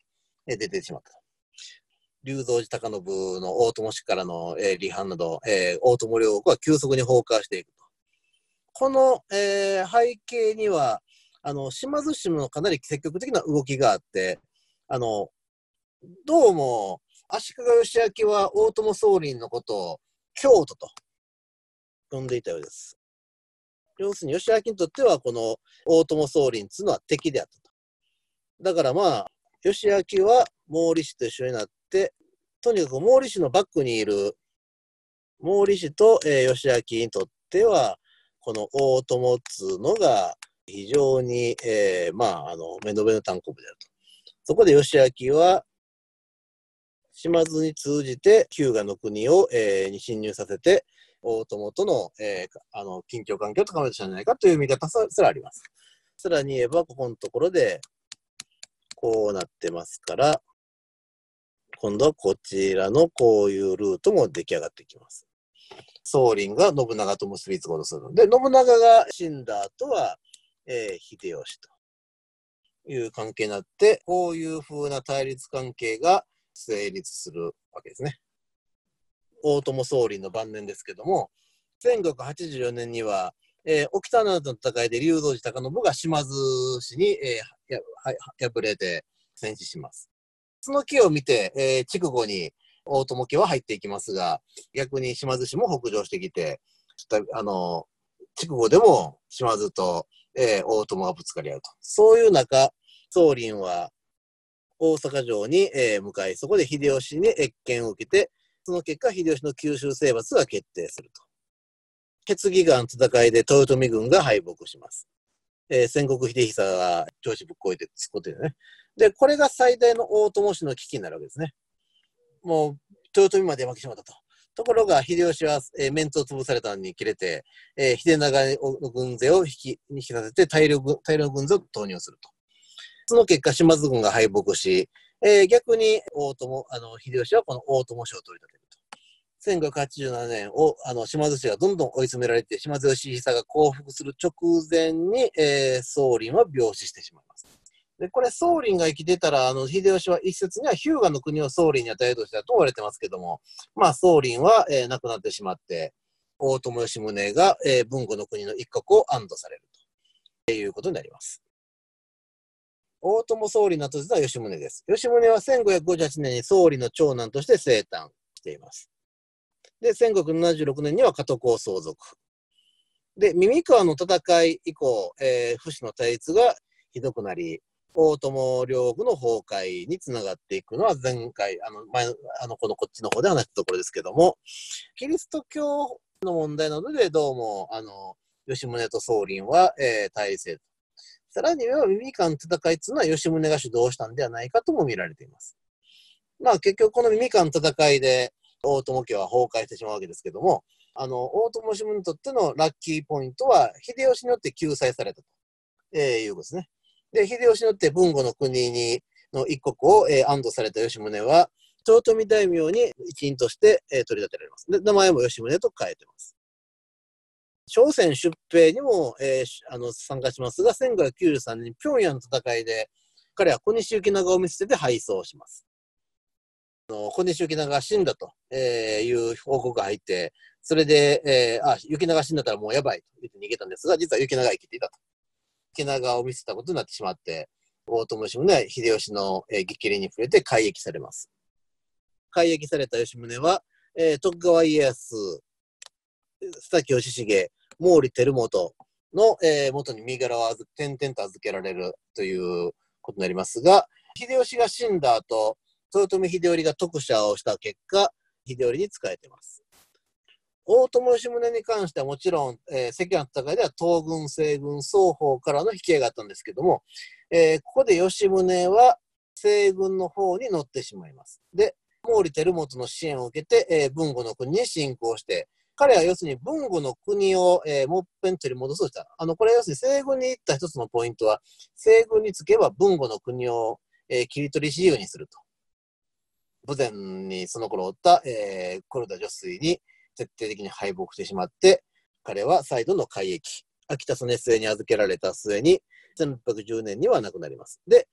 え出てしまった。龍造寺高信の大友氏からの、えー、離反など、えー、大友領国は急速に崩壊していくと。この、えー、背景には、あの島津氏もかなり積極的な動きがあって、あのどうも足利義昭は大友宗麟のことを京都と呼んでいたようです。要するに義昭にとってはこの大友宗麟というのは敵であったと。だからまあ義昭は毛利氏と一緒になって、とにかく毛利氏のバックにいる毛利氏と、えー、義昭にとってはこの大友っつうのが非常に、えー、まああの目の上の単行部であると。そこで義昭は島津に通じて日向の国を、えー、に侵入させて大友との、えー、あの緊張関係を高めたんじゃないかという見方すらあります。さらに言えばここのところでこうなってますから、今度はこちらのこういうルートも出来上がってきます。宗麟が信長と結びつこうとするので、信長が死んだ後は、えー、秀吉という関係になって、こういう風な対立関係が成立するわけですね。大友宗麟の晩年ですけども、せんごひゃくはちじゅうよねんには、えー、沖田の戦いで龍造寺高信が島津氏に、えー、や敗れて戦死します。その木を見て、えー、筑後に大友家は入っていきますが、逆に島津氏も北上してきて、ちょっとあの筑後でも島津と、えー、大友がぶつかり合うと。そういう中、宗麟は大阪城に、えー、向かい、そこで秀吉に謁見を受けて、その結果、秀吉の九州征伐が決定すると。決議岩戦いで豊臣軍が敗北します。えー、戦国秀久が調子ぶっこいて突っ込んでね。で、これが最大の大友氏の危機になるわけですね。もう、豊臣まで負けてしまったと。ところが、秀吉は、えー、メンツを潰されたのに切れて、えー、秀長の軍勢を引き引きさせて大量、大量の軍勢を投入すると。その結果、島津軍が敗北し、えー、逆に大友、あの、秀吉はこの大友氏を取り立てると。せんごひゃくはちじゅうななねんを、あの、島津氏がどんどん追い詰められて、島津義久が降伏する直前に、えー、宗麟は病死してしまいます。で、これ、宗麟が生きてたら、あの、秀吉は一説には日向の国を宗麟に与えるとしたと言われてますけども、まあ、宗麟は、えー、亡くなってしまって、大友義宗が、えー、豊後の国の一国を安堵されるということになります。大友宗麟の後は吉宗です。吉宗はせんごひゃくごじゅうはちねんに宗麟の長男として生誕しています。で、せんごひゃくななじゅうろくねんには加藤公相続。で、耳川の戦い以降、えー、府市の対立がひどくなり、大友領国の崩壊につながっていくのは前回、あの、前、あの、このこっちの方で話したところですけども、キリスト教の問題などでどうも、あの、吉宗と宗麟は、えー、対立。さらには耳川の戦いというのは吉宗が主導したんではないかとも見られています。まあ結局この耳川の戦いで大友家は崩壊してしまうわけですけども、あの大友氏にとってのラッキーポイントは秀吉によって救済されたと、えー、いうことですね。で、秀吉によって豊後の国にの一国を、えー、安堵された吉宗は豊臣大名に一員として、えー、取り立てられます。で、名前も吉宗と変えてます。朝鮮出兵にも、えー、あの参加しますが、せんごひゃくきゅうじゅうさんねんに平壌の戦いで、彼は小西行長を見捨てて敗走します。あの小西行長が死んだと、えー、いう報告が入って、それで、えー、あ、行長が死んだったらもうやばいと言って逃げたんですが、実は行長が生きていたと。行長を見捨てたことになってしまって、大友義宗は秀吉の、えー、激励に触れて改易されます。改易された吉宗は、えー、徳川家康、須崎義重、毛利輝元の、えー、元に身柄を転々と預けられるということになりますが、秀吉が死んだ後、豊臣秀頼が特赦をした結果、秀頼に仕えています。大友義宗に関してはもちろん、えー、関ヶの戦いでは東軍、西軍、双方からの引き合いがあったんですけども、えー、ここで吉宗は西軍の方に乗ってしまいます。で、毛利輝元の支援を受けて、えー、豊後の国に侵攻して、彼は要するに豊後の国を、えー、もっぺん取り戻そうとした。あの、これは要するに西軍に行った一つのポイントは、西軍につけば豊後の国を、えー、切り取り自由にすると。豊前にその頃おった、えー、黒田女水に徹底的に敗北してしまって、彼は再度の改易。秋田曽根末に預けられた末に、せんろっぴゃくじゅうねんには亡くなります。で、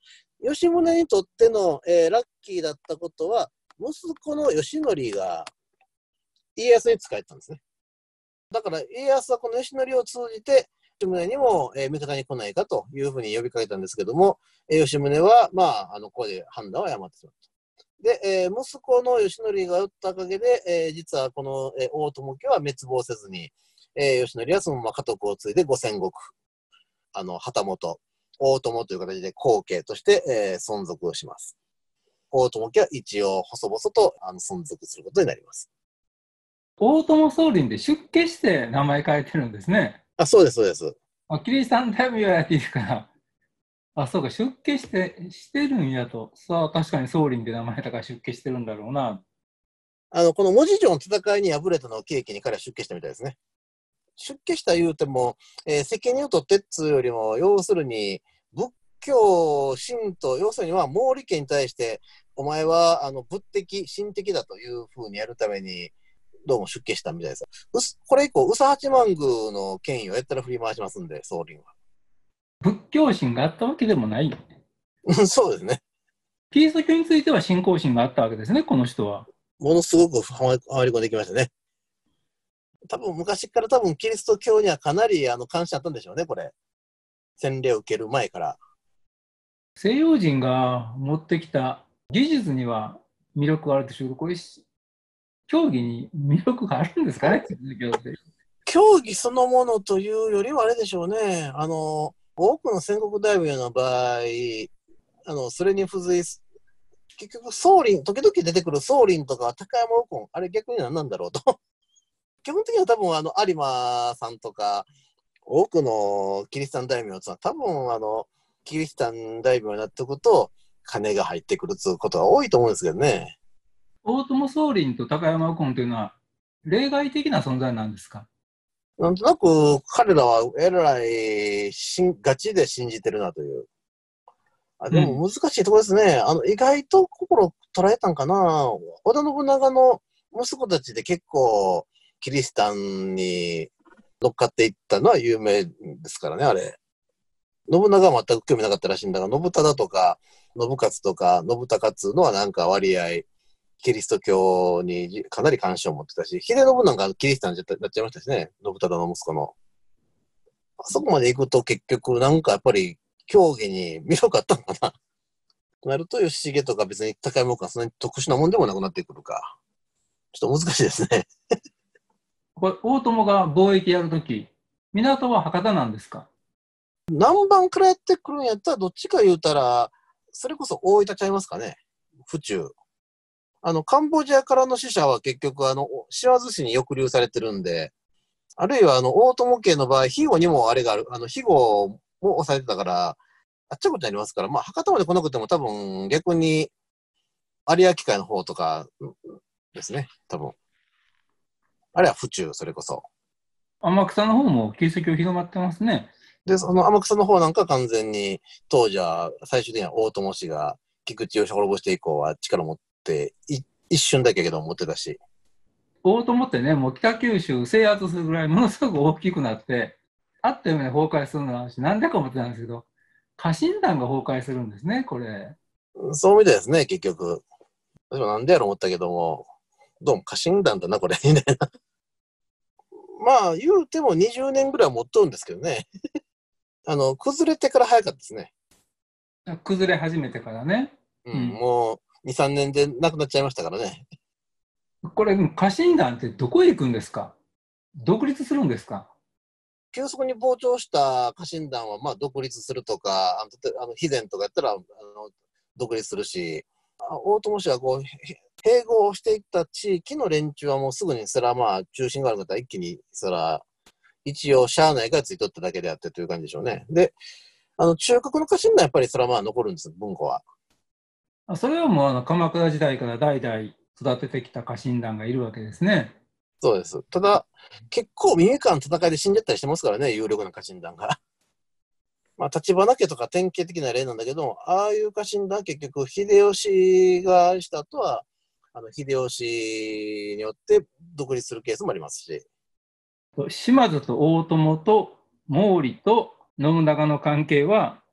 吉宗にとっての、えー、ラッキーだったことは、息子の義則が家康に仕えたんですね。だから家康はこの義則を通じて、吉宗にも、えー、味方に来ないかというふうに呼びかけたんですけども、えー、吉宗は、まあ、あのここで判断を誤ってしまった。で、えー、息子の義則が打ったおかげで、えー、実はこの、えー、大友家は滅亡せずに、えー、義則はそのまま家督を継いで五千石、あの旗本、大友という形で後継として、えー、存続をします。大友家は一応細々とあの存続することになります。 大友宗麟で出家して名前変えてるんですね。 あ、そうです、そうです。 あ、キリシタン大名やっているから。あ、そうか、出家して、してるんやと。さあ、確かに宗麟で名前だから出家してるんだろうな。 あの、この文字上の戦いに敗れたのを契機に彼は出家したみたいですね。出家した言うても、えー、責任を取ってっつうよりも、要するに、仏教、神道、要するには毛利家に対して、お前はあの仏的、神的だというふうにやるために、どうも出家したみたいです。うすこれ以降、宇佐八幡宮の権威をやったら振り回しますんで、宗麟は。 仏教心があったわけでもない。 そうですね。 キリスト教については信仰心があったわけですね、この人は。 ものすごくはまり込んできましたね。多分昔から多分キリスト教にはかなりあの関心あったんでしょうね、これ。洗礼を受ける前から。 西洋人が持ってきた技術には魅力があるでしょうけど、これ、競技に魅力があるんですかね、 競技そのものというよりはあれでしょうね。あの、多くの戦国大名の場合、あの、それに付随す、結局、宗麟、時々出てくる宗麟とか高山右近、あれ逆に何なんだろうと。基本的には多分、あの、有馬さんとか、多くのキリシタン大名は多分、あの、キリシタン大名になっておくと、金が入ってくるということが多いと思うんですけどね。 大友宗麟と高山右近というのは、例外的な存在なんですか？ なんとなく彼らはえらいしんガチで信じてるなという。あでも難しいところですね。うん、あの意外と心捉えたんかな。織田信長の息子たちで結構キリシタンに乗っかっていったのは有名ですからね、あれ。信長は全く興味なかったらしいんだが、信忠とか信勝とか信孝っつうのはなんか割合、キリスト教にかなり関心を持ってたし、秀信なんかキリシタンになっちゃいましたしね、信忠の息子の。あそこまで行くと結局なんかやっぱり競技に魅力あったのかな。となると、義重とか別に高山君はそんなに特殊なもんでもなくなってくるか。ちょっと難しいですね。 これ大友が貿易やるとき、港は博多なんですか？ 南蛮からやってくるんやったらどっちか言うたら、それこそ大分ちゃいますかね。府中。あの、カンボジアからの死者は結局、あの、島津市に抑留されてるんで、あるいは、あの、大友家の場合、肥後にもあれがある、あの、肥後も押されてたから、あっちゃことになりますから、まあ、博多まで来なくても多分、逆に、有明海の方とかですね、多分。あれは府中、それこそ。 天草の方もキリスト教広まってますね。 で、その天草の方なんか完全に、当時は最終的には大友氏が菊池を滅ぼして以降は力を持って、一瞬だけけど持ってたし。 大友ってね、もう北九州制圧するぐらいものすごく大きくなって、あっという間に崩壊するのは私、なんでか思ってたんですけど、家臣団が崩壊するんですね、これ。 そうみたいですね、結局。私もなんでやろう思ったけども、どうも家臣団だな、これ、みたいな。まあ、言うてもにじゅうねんぐらいは持っとるんですけどね。あの、崩れてから早かったですね。 崩れ始めてからね。 うん、うん、もうに、さんねんでなくなっちゃいましたからね。 これ、家臣団ってどこへ行くんですか？独立するんですか？ 急速に膨張した家臣団は、まあ、独立するとか、あの、あの肥前とかやったら、あの、独立するし、大友氏はこう、併合していった地域の連中はもうすぐに、それはまあ、中心がある方は一気に、それは、一応、社内がついとっただけであってという感じでしょうね。で、あの、中核の家臣団はやっぱりそれはまあ残るんです、文庫は。 それはもうあの鎌倉時代から代々育ててきた家臣団がいるわけですね。 そうです。ただ、結構耳間戦いで死んじゃったりしてますからね、有力な家臣団が。まあ、立花家とか典型的な例なんだけど、ああいう家臣団は結局、秀吉がした後は、あの秀吉によって独立するケースもありますし。 島津と大友と毛利と信長の関係は、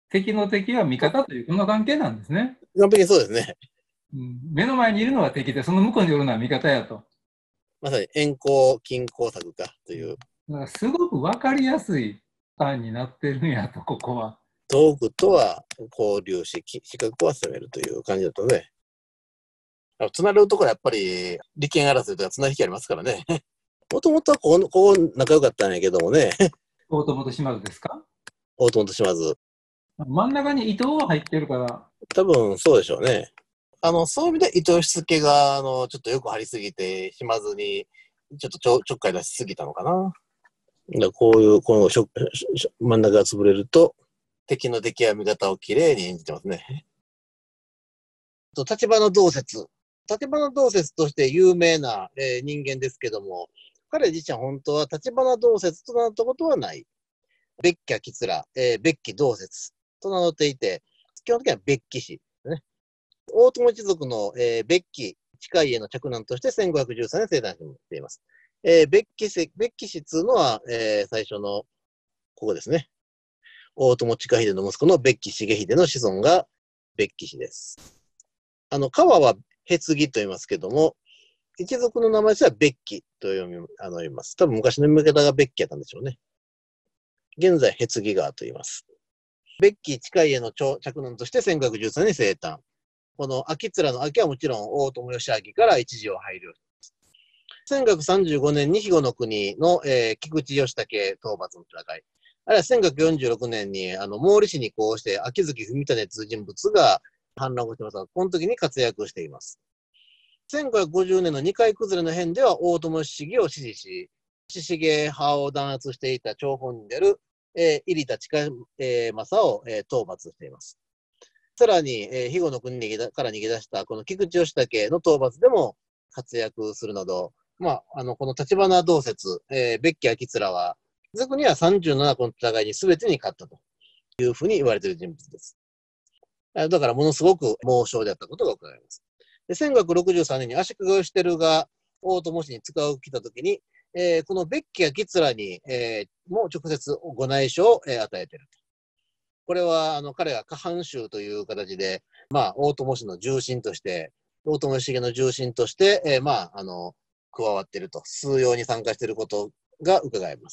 敵の敵は味方というこの関係なんですね。 完璧にそうですね。 うん、目の前にいるのは敵で、その向こうにおるのは味方やと。 まさに遠行近工作かという。 だからすごく分かりやすい単になってるんやと、ここは。 遠くとは交流し、近くは攻めるという感じだとね。つながるところはやっぱり利権争いとか綱引きありますからね。もともとはこう、こう仲良かったんやけどもね。 大友と島津ですか？ 大友と島津。 真ん中に伊藤が入ってるから。 多分そうでしょうね。あの、そういう意味で伊藤室家が、あの、ちょっとよく張りすぎて、島津に、ちょっとちょちょっかい出しすぎたのかな。だこういう、このしょしょ真ん中が潰れると、敵の出来や味方をきれいに演じてますね。と、立花同説。立花同説として有名な、えー、人間ですけども、彼自身は本当は立花同説と名乗ったことはない。別家吉良、えー、別家同説と名乗っていて、基本的には別家氏、ね。大友一族の、えー、別家近い家の嫡男としてせんごひゃくじゅうさんねん生誕しています。えー、別家氏、別家氏というのは、えー、最初の、ここですね。大友親秀の息子の別家重秀の子孫が別家氏です。あの、川はへつぎと言いますけども、一族の名前としては別家と読み、あの、読みます。多分昔の読み方が別家やったんでしょうね。現在、へつぎ川と言います。別家近い家の嫡男としてせんごひゃくじゅうさんねん生誕。この秋面の秋はもちろん大友義明から一時を配慮。せんごひゃくさんじゅうごねんに肥後の国の、えー、菊池義武討伐の戦い。あるいはせんごひゃくよんじゅうろくねんにあの毛利氏にこうして秋月文胤という人物が反乱をしていますが、この時に活躍しています。せんごひゃくごじゅうねんの二階崩れの変では大友義重を支持し、志重派を弾圧していた張本人である、えー、入田親政を、えー、討伐しています。さらに、えー、肥後の国にから逃げ出したこの菊池義武の討伐でも活躍するなど、まあ、あのこの立花同説、えー、別家秋面は、俗にはさんじゅうななこの戦いに全てに勝ったというふうに言われている人物です。だからものすごく猛将であったことが伺います。でせんごひゃくろくじゅうさんねんに足利義輝が大友氏に使う来たときに、えー、この別家秋面に、えー、もう直接ご内緒を、えー、与えていると。これはあの彼が下半州という形で、まあ、大友氏の重臣として、大友重の重臣として、えー、まあ、あの加わっていると、数用に参加していることが伺えます。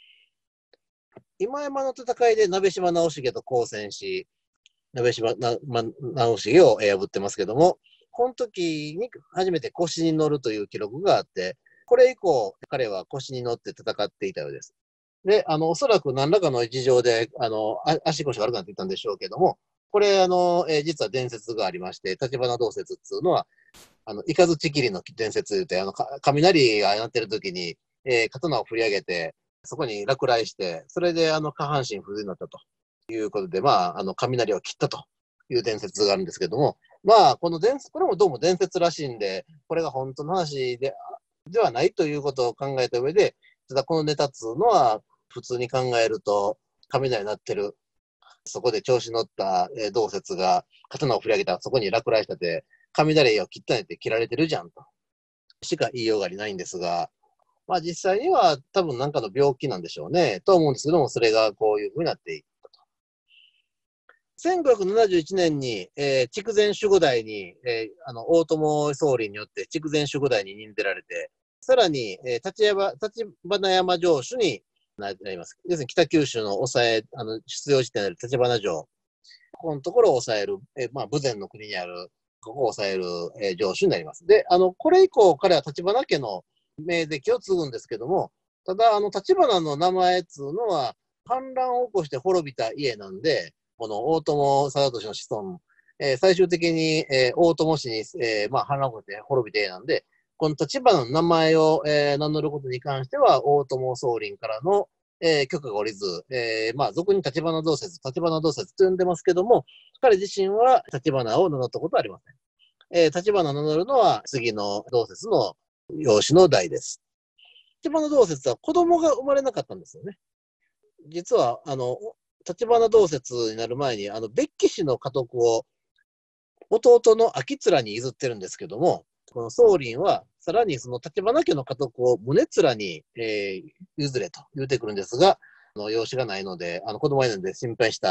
今山の戦いで鍋島直重と交戦し、鍋島直重を破ってますけども、この時に初めて腰に乗るという記録があって、これ以降、彼は腰に乗って戦っていたようです。で、あの、おそらく何らかの事情で、あの、足腰が悪くなっていたんでしょうけども、これ、あの、えー、実は伝説がありまして、立花同説っていうのは、あの、イカズチキリの伝説言って、あの、雷が鳴ってる時に、えー、刀を振り上げて、そこに落雷して、それで、あの、下半身不随になったということで、まあ、あの、雷を切ったという伝説があるんですけども、まあ、この伝説、これもどうも伝説らしいんで、これが本当の話で、ではないということを考えた上で、ただこのネタっつうのは、普通に考えると、雷になってる。そこで調子乗った、えー、同説が刀を振り上げたらそこに落雷したて、雷を切ったねって切られてるじゃんと。しか言いようがないんですが、まあ実際には多分何かの病気なんでしょうね。と思うんですけども、それがこういうふうになっていったと。せんごひゃくななじゅういちねんに、えー、筑前守護代に、えー、あの大友宗麟によって筑前守護代に任ぜられて、さらに、えー、立山、立花山城主になります。要するに北九州の抑え、あの出場地点である立花城、ここのところを抑える、えーまあ、豊前の国にある、ここを抑える、えー、城主になります。で、あの、これ以降、彼は立花家の名跡を継ぐんですけども、ただ、あの、立花の名前っつうのは、反乱を起こして滅びた家なんで、この大友貞俊の子孫、えー、最終的に、えー、大友氏に、えー、まあ、反乱を起こして滅びた家なんで、この立花の名前を、えー、名乗ることに関しては、大友宗麟からの、えー、許可が下りず、えー、まあ、俗に立花同説、立花同説と呼んでますけども、彼自身は立花を名乗ったことはありません。えー、立花を名乗るのは次の同説の養子の代です。立花同説は子供が生まれなかったんですよね。実は、あの、立花同説になる前に、あの、別家氏の家督を弟の秋面に譲ってるんですけども、この宗麟は、さらにその立花家の家督を宗面に、えー、譲れと言うてくるんですが、あの養子がないので、あの子供がいるので心配した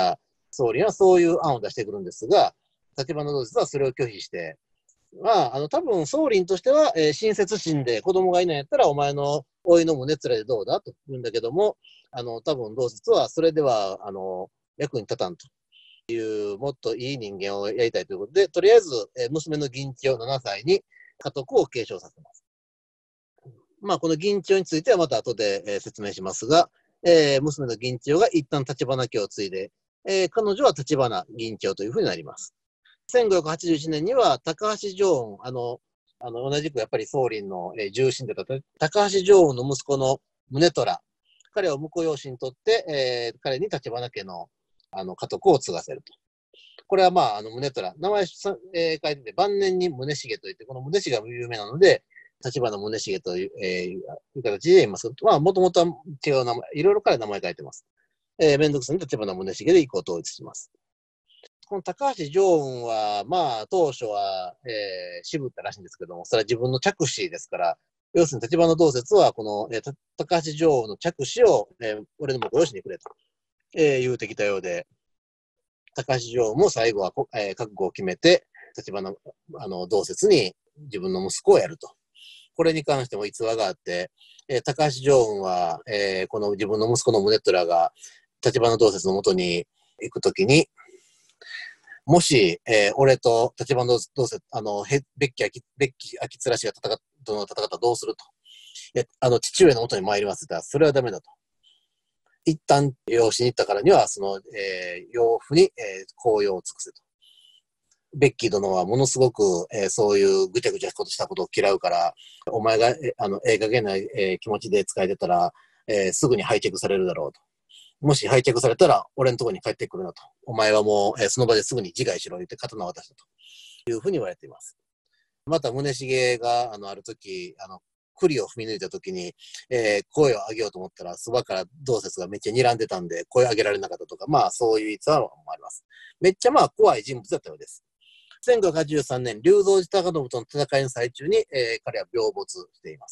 総理はそういう案を出してくるんですが、立花同説はそれを拒否して、まあ、あの多分総理としては、えー、親切心で子供がいないんやったら、お前の甥の胸連れでどうだと言うんだけども、あの多分同説はそれではあの役に立たんという、もっといい人間をやりたいということで、とりあえず、えー、娘の銀千代ななさいに家督を継承させます。まあ、この銀千代についてはまた後で、えー、説明しますが、えー、娘の銀千代が一旦立花家を継いで、えー、彼女は立花銀千代というふうになります。せんごひゃくはちじゅういちねんには高橋常温、あの、あの同じくやっぱり宗麟の、えー、重臣だった高橋常温の息子の宗虎、彼を婿養子にとって、えー、彼に立花家のあの家督を継がせると。これはまあ、あの宗虎、名前、えー、書いてて、晩年に宗重といって、この宗重が有名なので、立花宗重という、えー、いう形で言いますが、まあ、もともとは違う名前、いろいろ彼名前書いてます。えー、めんどくさいに立花宗重で以降統一します。この高橋常雲は、まあ、当初は、えー、渋ったらしいんですけども、それは自分の着手ですから、要するに立花同説は、この、えー、高橋常雲の着手を、えー、俺のもご養子にくれと、えー、言うてきたようで、高橋常雲も最後は、えー、覚悟を決めて、立花あの同説に自分の息子をやると。これに関しても逸話があって、えー、高橋常雲は、えー、この自分の息子の宗虎が立花同説のもとに行くときに、もし、えー、俺と立花同説、あの、ベッキー、ベッキー、秋津らしが戦との戦ったらどうすると。えあの、父上のもとに参りますって言ったら、それはダメだと。一旦養子に行ったからには、その、えー、養父に、えー、紅葉を尽くせと。ベッキー殿はものすごく、えー、そういうぐちゃぐちゃしたことを嫌うから、お前が、えあの、ええ加減な、えー、気持ちで使えてたら、えー、すぐに廃着されるだろうと。もし廃着されたら、俺のところに帰ってくるなと。お前はもう、えー、その場ですぐに自害しろ言って刀を渡したというふうに言われています。また、宗重が、あの、ある時、あの、栗を踏み抜いた時に、えー、声を上げようと思ったら、そばから同説がめっちゃ睨んでたんで、声を上げられなかったとか、まあ、そういう逸話もあります。めっちゃまあ、怖い人物だったようです。せんごひゃくはちじゅうさんねん、龍造寺高信との戦いの最中に、えー、彼は病没しています。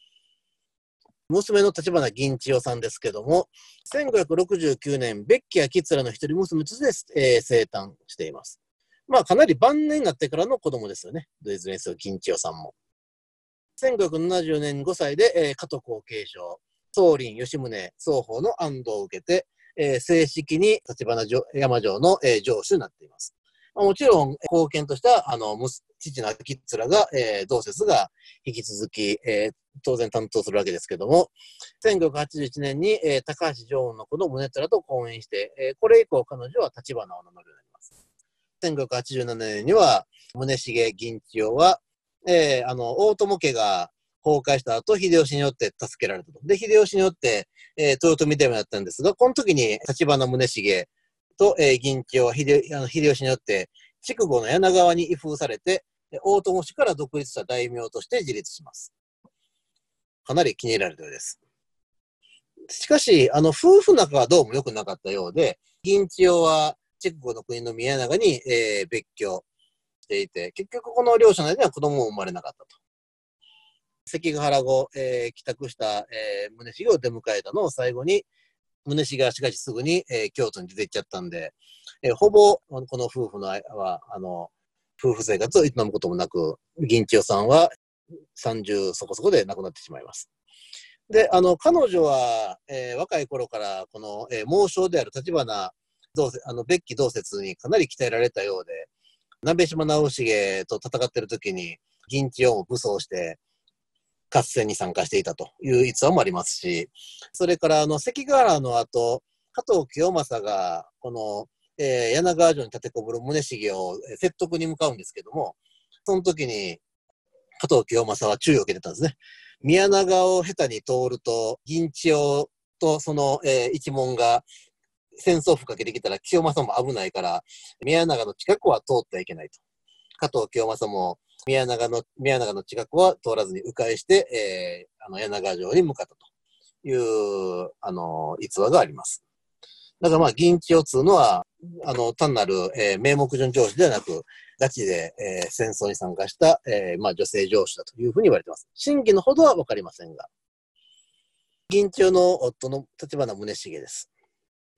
娘の立花銀千代さんですけども、せんごひゃくろくじゅうきゅうねん、ベッキやキツラの一人娘として、えー、生誕しています。まあ、かなり晩年になってからの子供ですよね。いずれにせよ、銀千代さんも。せんごひゃくななじゅうねんごさいで、えー、家督を継承、宗麟、吉宗、双方の安堵を受けて、えー、正式に立花山城の、えー、城主になっています。もちろん、貢献としたあの父の秋面が、えー、同説が引き続き、えー、当然担当するわけですけども、せんごひゃくはちじゅういちねんに、えー、高橋常温の子の宗虎と婚姻して、えー、これ以降彼女は立花を名乗るようになります。せんごひゃくはちじゅうななねんには、宗重銀千代は、えー、あの大友家が崩壊した後、秀吉によって助けられたと。で、秀吉によって、えー、豊臣でもやったんですが、この時に立花宗重と、えー、銀千代は秀あの秀吉によって筑後の柳川に移封されて、大友氏から独立した大名として自立します。かなり気に入られたようです。しかし、あの夫婦仲はどうも良くなかったようで、銀千代は筑後の国の宮永に、えー、別居していて、結局この両者の間には子供も生まれなかったと。関ヶ原後、えー、帰宅した、えー、宗重を出迎えたのを最後に、宗重はしかしすぐに、えー、京都に出て行っちゃったんで、えー、ほぼこの夫婦のはあの夫婦生活を営むこともなく、銀千代さんはさんじゅうそこそこで亡くなってしまいます。で、あの彼女は、えー、若い頃からこの、えー、猛将である立花同あのベッキ同説にかなり鍛えられたようで、鍋島直重と戦っている時に銀千代も武装して合戦に参加していたという逸話もありますし、それからあの関ヶ原の後、加藤清正がこの、えー、柳川城に立てこもる宗重を説得に向かうんですけども、その時に加藤清正は注意を受けてたんですね。宮永を下手に通ると、銀千代とその、えー、一門が戦争を吹っかけてきたら清正も危ないから、宮永の近くは通ってはいけないと。加藤清正も宮永の、宮永の近くは通らずに迂回して、えー、あの柳川城に向かったという、あの、逸話があります。だからまあ、銀千代というのは、あの、単なる、えー、名目上の上司ではなく、ガチで、えー、戦争に参加した、えー、まあ、女性上司だというふうに言われています。真偽のほどはわかりませんが。銀千代の夫の立花宗重です。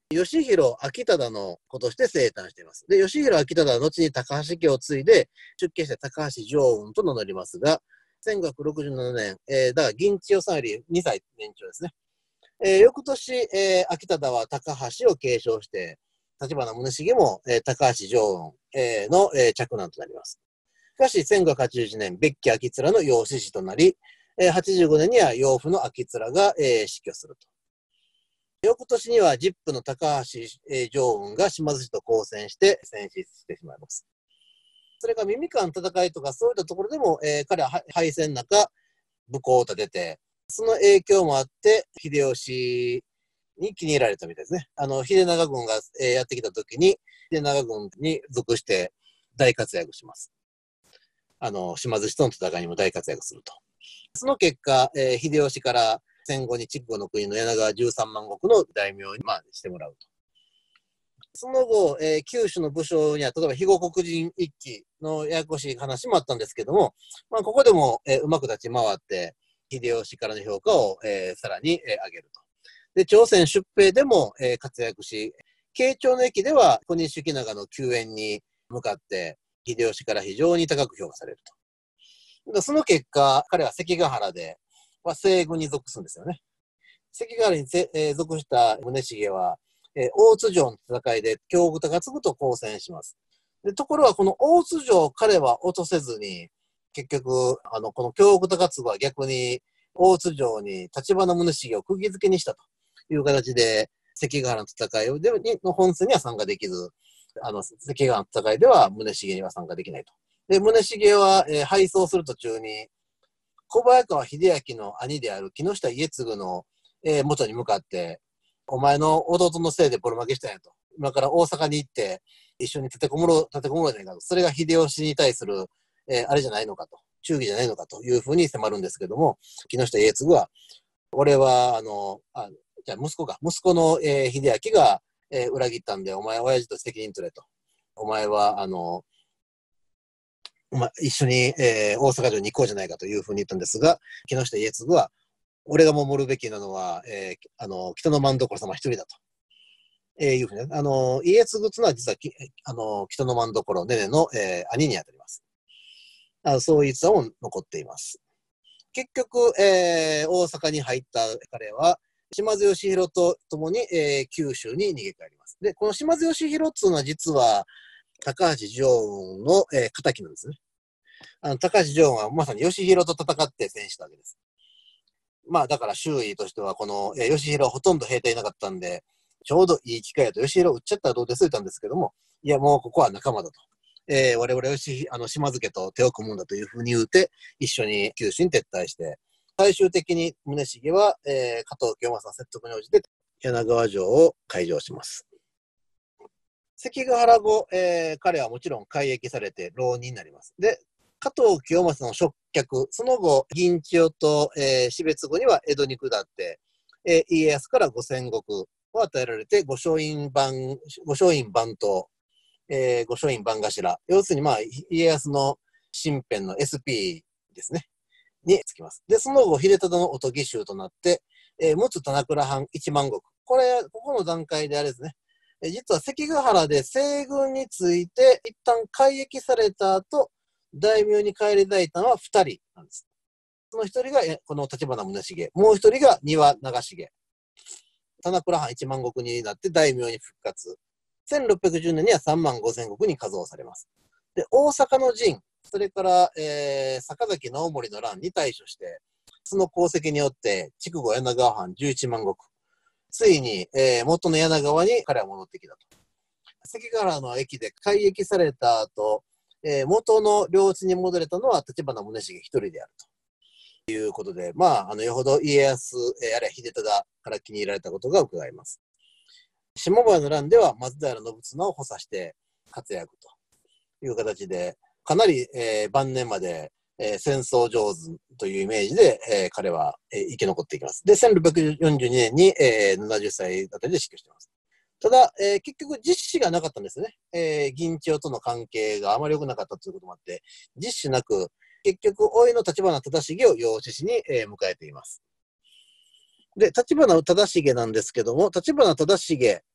義弘昭忠の子として生誕しています。で、義弘昭忠は後に高橋家を継いで出家して高橋常雲と名乗りますが、せんごひゃくろくじゅうななねん、えー、だから銀千代さんよりにさい年長ですね。えー、翌年、えー、昭忠は高橋を継承して、立花宗茂も、えー、高橋常雲、えー、の、えー、嫡男となります。しかし、せんごひゃくはちじゅういちねん、別家昭貫の養子子となり、えー、はちじゅうごねんには養父の昭貫が、えー、死去すると。翌年にはジップの高橋、えー、常雲が島津氏と交戦して戦死してしまいます。それから耳間戦いとかそういったところでも、えー、彼は敗戦の中、武功を立てて、その影響もあって、秀吉に気に入られたみたいですね。あの、秀長軍が、えー、やってきたときに、秀長軍に属して大活躍します。あの、島津氏との戦いにも大活躍すると。その結果、えー、秀吉から戦後に筑後の国の柳川じゅうさんまんごくの大名に、まあ、してもらうと。その後、えー、九州の武将には、例えば肥後国人一揆のややこしい話もあったんですけども、まあ、ここでも、えー、うまく立ち回って、秀吉からの評価を、えー、さらに、えー、上げると。で、朝鮮出兵でも、えー、活躍し、慶長の役では小西行長の救援に向かって、秀吉から非常に高く評価されると。その結果、彼は関ヶ原で、まあ、西軍に属するんですよね。関ヶ原に、えー、属した宗茂は、えー、大津城の戦いで京極が継ぐと交戦します。でところが、この大津城を彼は落とせずに、結局、あのこの京極が継は逆に大津城に立花宗茂を釘付けにしたという形で、関ヶ原の戦いでの本戦には参加できず、あの関ヶ原の戦いでは宗茂には参加できないと。で、宗茂は、えー、敗走する途中に、小早川秀明の兄である木下家継の、えー、元に向かって、お前の弟のせいでボロ負けしたんやと。今から大阪に行って、一緒に立てこもろ、立てこもろじゃないかと。それが秀吉に対する、えー、あれじゃないのかと。忠義じゃないのかというふうに迫るんですけども、木下家継は、俺は、あの、あじゃあ息子か、息子の、えー、秀明が、えー、裏切ったんで、お前、親父と責任取れと。お前は、あの、まあ、一緒に、えー、大阪城に行こうじゃないかというふうに言ったんですが、木下家継は、俺が守るべきなのは、えー、あの北の政所様一人だと、えー、いうふうに、あの家継というのは実はあの北の政所ねねの、えー、兄にあたります。あそういう逸話も残っています。結局、えー、大阪に入った彼は、島津義弘と共に、えー、九州に逃げ帰ります。で、この島津義弘っていうのは実は、高橋常雲の、えー、敵なんですね。あの高橋常雲はまさに義弘と戦って戦したわけです。まあだから周囲としては、この、えー、義弘はほとんど兵隊いなかったんで、ちょうどいい機会だと、義弘を撃っちゃったらどうですって言ったんですけども、いやもうここは仲間だと。えー、我々義あの島津家と手を組むんだというふうに言うて、一緒に九州に撤退して、最終的に宗茂は、えー、加藤清正の説得に応じて柳川城を開城します。関ヶ原後、えー、彼はもちろん改易されて浪人になります。で、加藤清正の職脚、その後、銀千代と、えー、標津後には江戸に下って、えー、家康から五千石を与えられて、御松院番、御松院番頭、えー、御松院番頭、要するに、まあ、家康の身辺の エスピー ですね、につきます。で、その後、秀忠の音義衆となって、えー、陸奥棚倉藩一万石。これ、ここの段階であれですね、えー、実は関ヶ原で西軍について、一旦改易された後、大名に返り咲いたのはふたりなんです。そのひとりがこの立花宗茂、もうひとりが丹羽長重。棚倉藩一万石になって大名に復活。せんろっぴゃくじゅうねんにはさんまんごせん石に加増されます。で、大阪の陣、それから、えー、坂崎直盛の乱に対処して、その功績によって、筑後柳川藩じゅういちまん石。ついに、えー、元の柳川に彼は戻ってきたと。関ヶ原の駅で改易された後、えー、元の領地に戻れたのは立花宗茂一人であるということで、まあ、あのよほど家康、えー、あるいは秀忠から気に入られたことが伺えます。下原の乱では松平信綱を補佐して活躍という形で、かなり、えー、晩年まで、えー、戦争上手というイメージで、えー、彼は、えー、生き残っていきます。で、せんろっぴゃくよんじゅうにねんに、えー、ななじゅっさいあたりで死去しています。ただ、えー、結局実施がなかったんですね。えー、銀千代との関係があまり良くなかったということもあって、実施なく、結局、甥の立花忠茂を養子に、えー、迎えています。で、立花忠茂なんですけども、立花忠茂、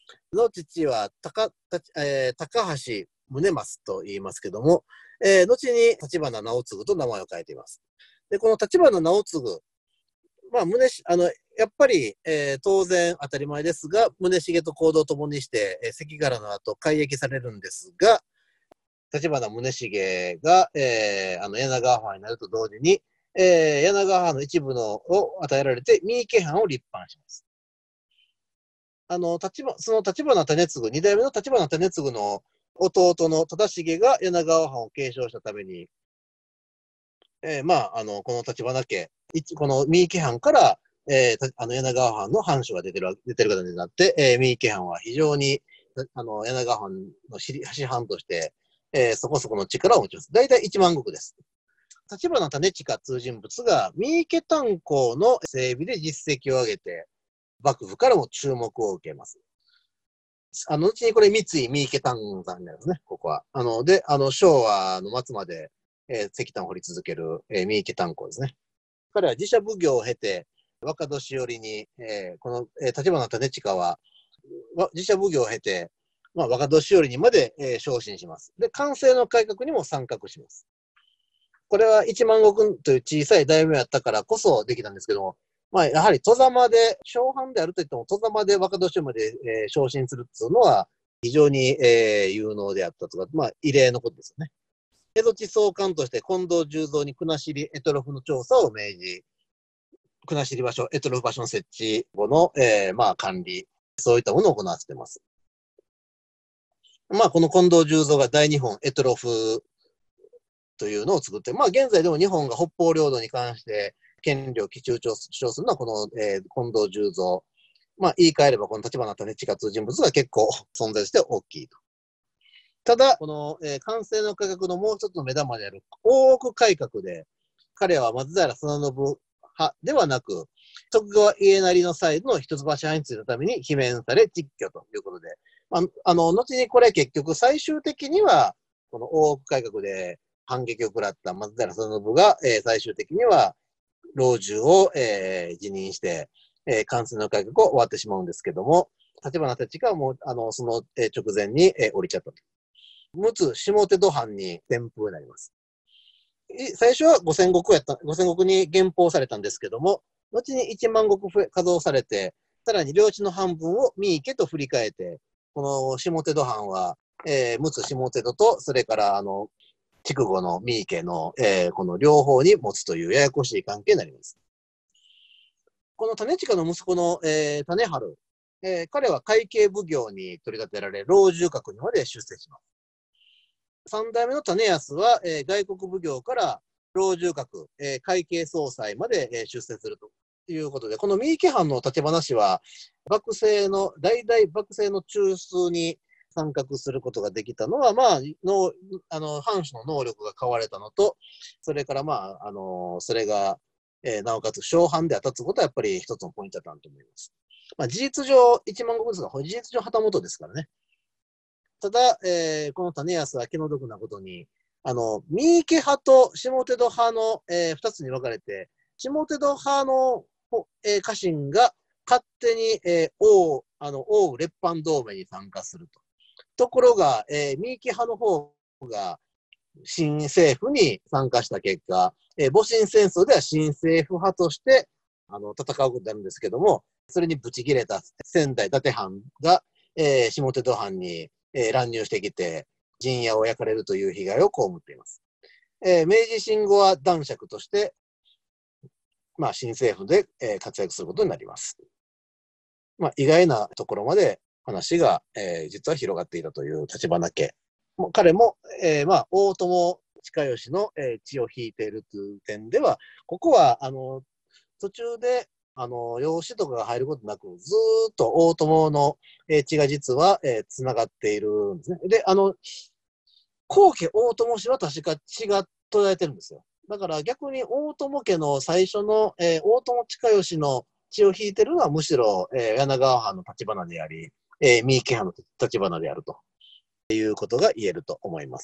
の父は高、えー、高橋宗益と言いますけども、えー、後に橘直次と名前を変えています。で、この橘直次、まあ、宗あのやっぱり、えー、当然当たり前ですが、宗重と行動を共にして、えー、関ヶ原の後、改易されるんですが、橘宗重が、えー、あの柳川藩になると同時に、えー、柳川藩の一部のを与えられて、三池藩を立藩します。あの立花その橘種次、二代目の橘種次の弟の忠重が柳川藩を継承したために、えー、まあ、あのこの橘家、この三池藩から、えー、あの柳川藩の藩主が出てる出てる形になって、えー、三池藩は非常にあの柳川藩の師範として、えー、そこそこの力を持ちます。大体いちまん石です。橘種親という人物が三池炭鉱の整備で実績を上げて、幕府からも注目を受けます。あの、後にこれ三井三池炭山になるんですね、ここは。あの、で、あの、昭和の末まで、えー、石炭を掘り続ける、えー、三池炭鉱ですね。彼は自社奉行を経て、若年寄りに、えー、この、えー、橘種親は、自社奉行を経て、まあ、若年寄りにまで、えー、昇進します。で、官制の改革にも参画します。これは一万石という小さい大名やったからこそできたんですけども、まあ、やはり外様で、小藩であるといっても、外様で若年寄りまで、えー、昇進するっていうのは、非常に、えー、有能であったとか、まあ、異例のことですよね。江戸地総監として近藤重蔵に国後エトロフの調査を命じ、国後場所、エトロフ場所の設置後の、えー、まあ、管理、そういったものを行わせています。まあ、この近藤重蔵が大日本エトロフというのを作って、まあ、現在でも日本が北方領土に関して権利を基中主張するのはこの、えー、近藤重蔵。まあ、言い換えればこの橘種親という人物が結構存在して大きいと。ただ、この、えー、官制の改革のもう一つの目玉である大奥改革で、彼は松平定信派ではなく、徳川家斉のサイドの一橋派についたために罷免され、蟄居ということで、まあ、あの、後にこれ結局最終的には、この大奥改革で反撃を食らった松平定信が、えー、最終的には老中を、えー、辞任して、えー、官制の改革を終わってしまうんですけども、橘たちがもう、あの、その、えー、直前に、えー、降りちゃったと。陸奥下手土藩に転封になります。最初は五千石やった、五千石に減俸されたんですけども、後に一万石稼働されて、さらに領地の半分を三池と振り替えて、この下手土藩は、えー、陸奥下手土と、それからあの、筑後の三池の、えー、この両方に持つというややこしい関係になります。この種親の息子の、えー、種春、えー、彼は会計奉行に取り立てられ、老中閣にまで出世します。三代目の種安は、えー、外国奉行から老中閣、えー、会計総裁まで、えー、出世するということで、この三池藩の立花氏は、幕政の、代々幕政の中枢に参画することができたのは、まあ、のあの藩主の能力が買われたのと、それからまあ、あのそれが、えー、なおかつ小藩で当たつことはやっぱり一つのポイントだったと思います。まあ、事実上、一万石ですが、事実上旗本ですからね。ただ、えー、この種安は気の毒なことに、あの、三池派と下手戸派の、えー、二つに分かれて、下手戸派の、えー、家臣が勝手に、えー、王、あの、王列藩同盟に参加すると。ところが、えー、三池派の方が新政府に参加した結果、えー、戊辰戦争では新政府派として、あの、戦うことになるんですけども、それにブチ切れた仙台伊達藩が、えー、下手戸藩に、えー、乱入してきて、陣屋を焼かれるという被害を被っています。えー、明治新後は男爵として、まあ、新政府で、えー、活躍することになります。まあ、意外なところまで話が、えー、実は広がっていたという橘家。彼も、えー、まあ、大友親吉の、えー、血を引いているという点では、ここは、あの、途中で、あの、養子とかが入ることなく、ずーっと大友の、えー、血が実は、えー、繋がっているんですね。で、あの、後家大友氏は確か血が途絶えてるんですよ。だから逆に大友家の最初の、えー、大友親吉の血を引いてるのはむしろ、えー、柳川藩の橘であり、えー、三池藩の橘であるということが言えると思います。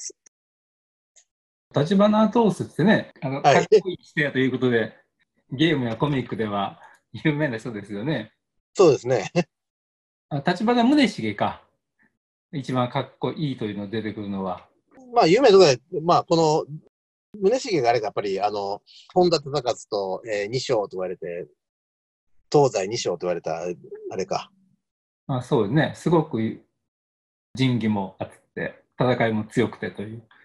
橘通すってね、あの、 はい、 かっこいい人やということで、ゲームやコミックでは有名な人ですよね。 そうですね。 あ、立花宗茂か。一番かっこいいというの出てくるのは。 まあ、有名なところで、まあ、この、宗茂があれがやっぱり、あの、本田忠勝と、えー、二将と言われて、東西二将と言われた、あれか。 あ、そうですね。すごく仁義もあって、戦いも強くてという。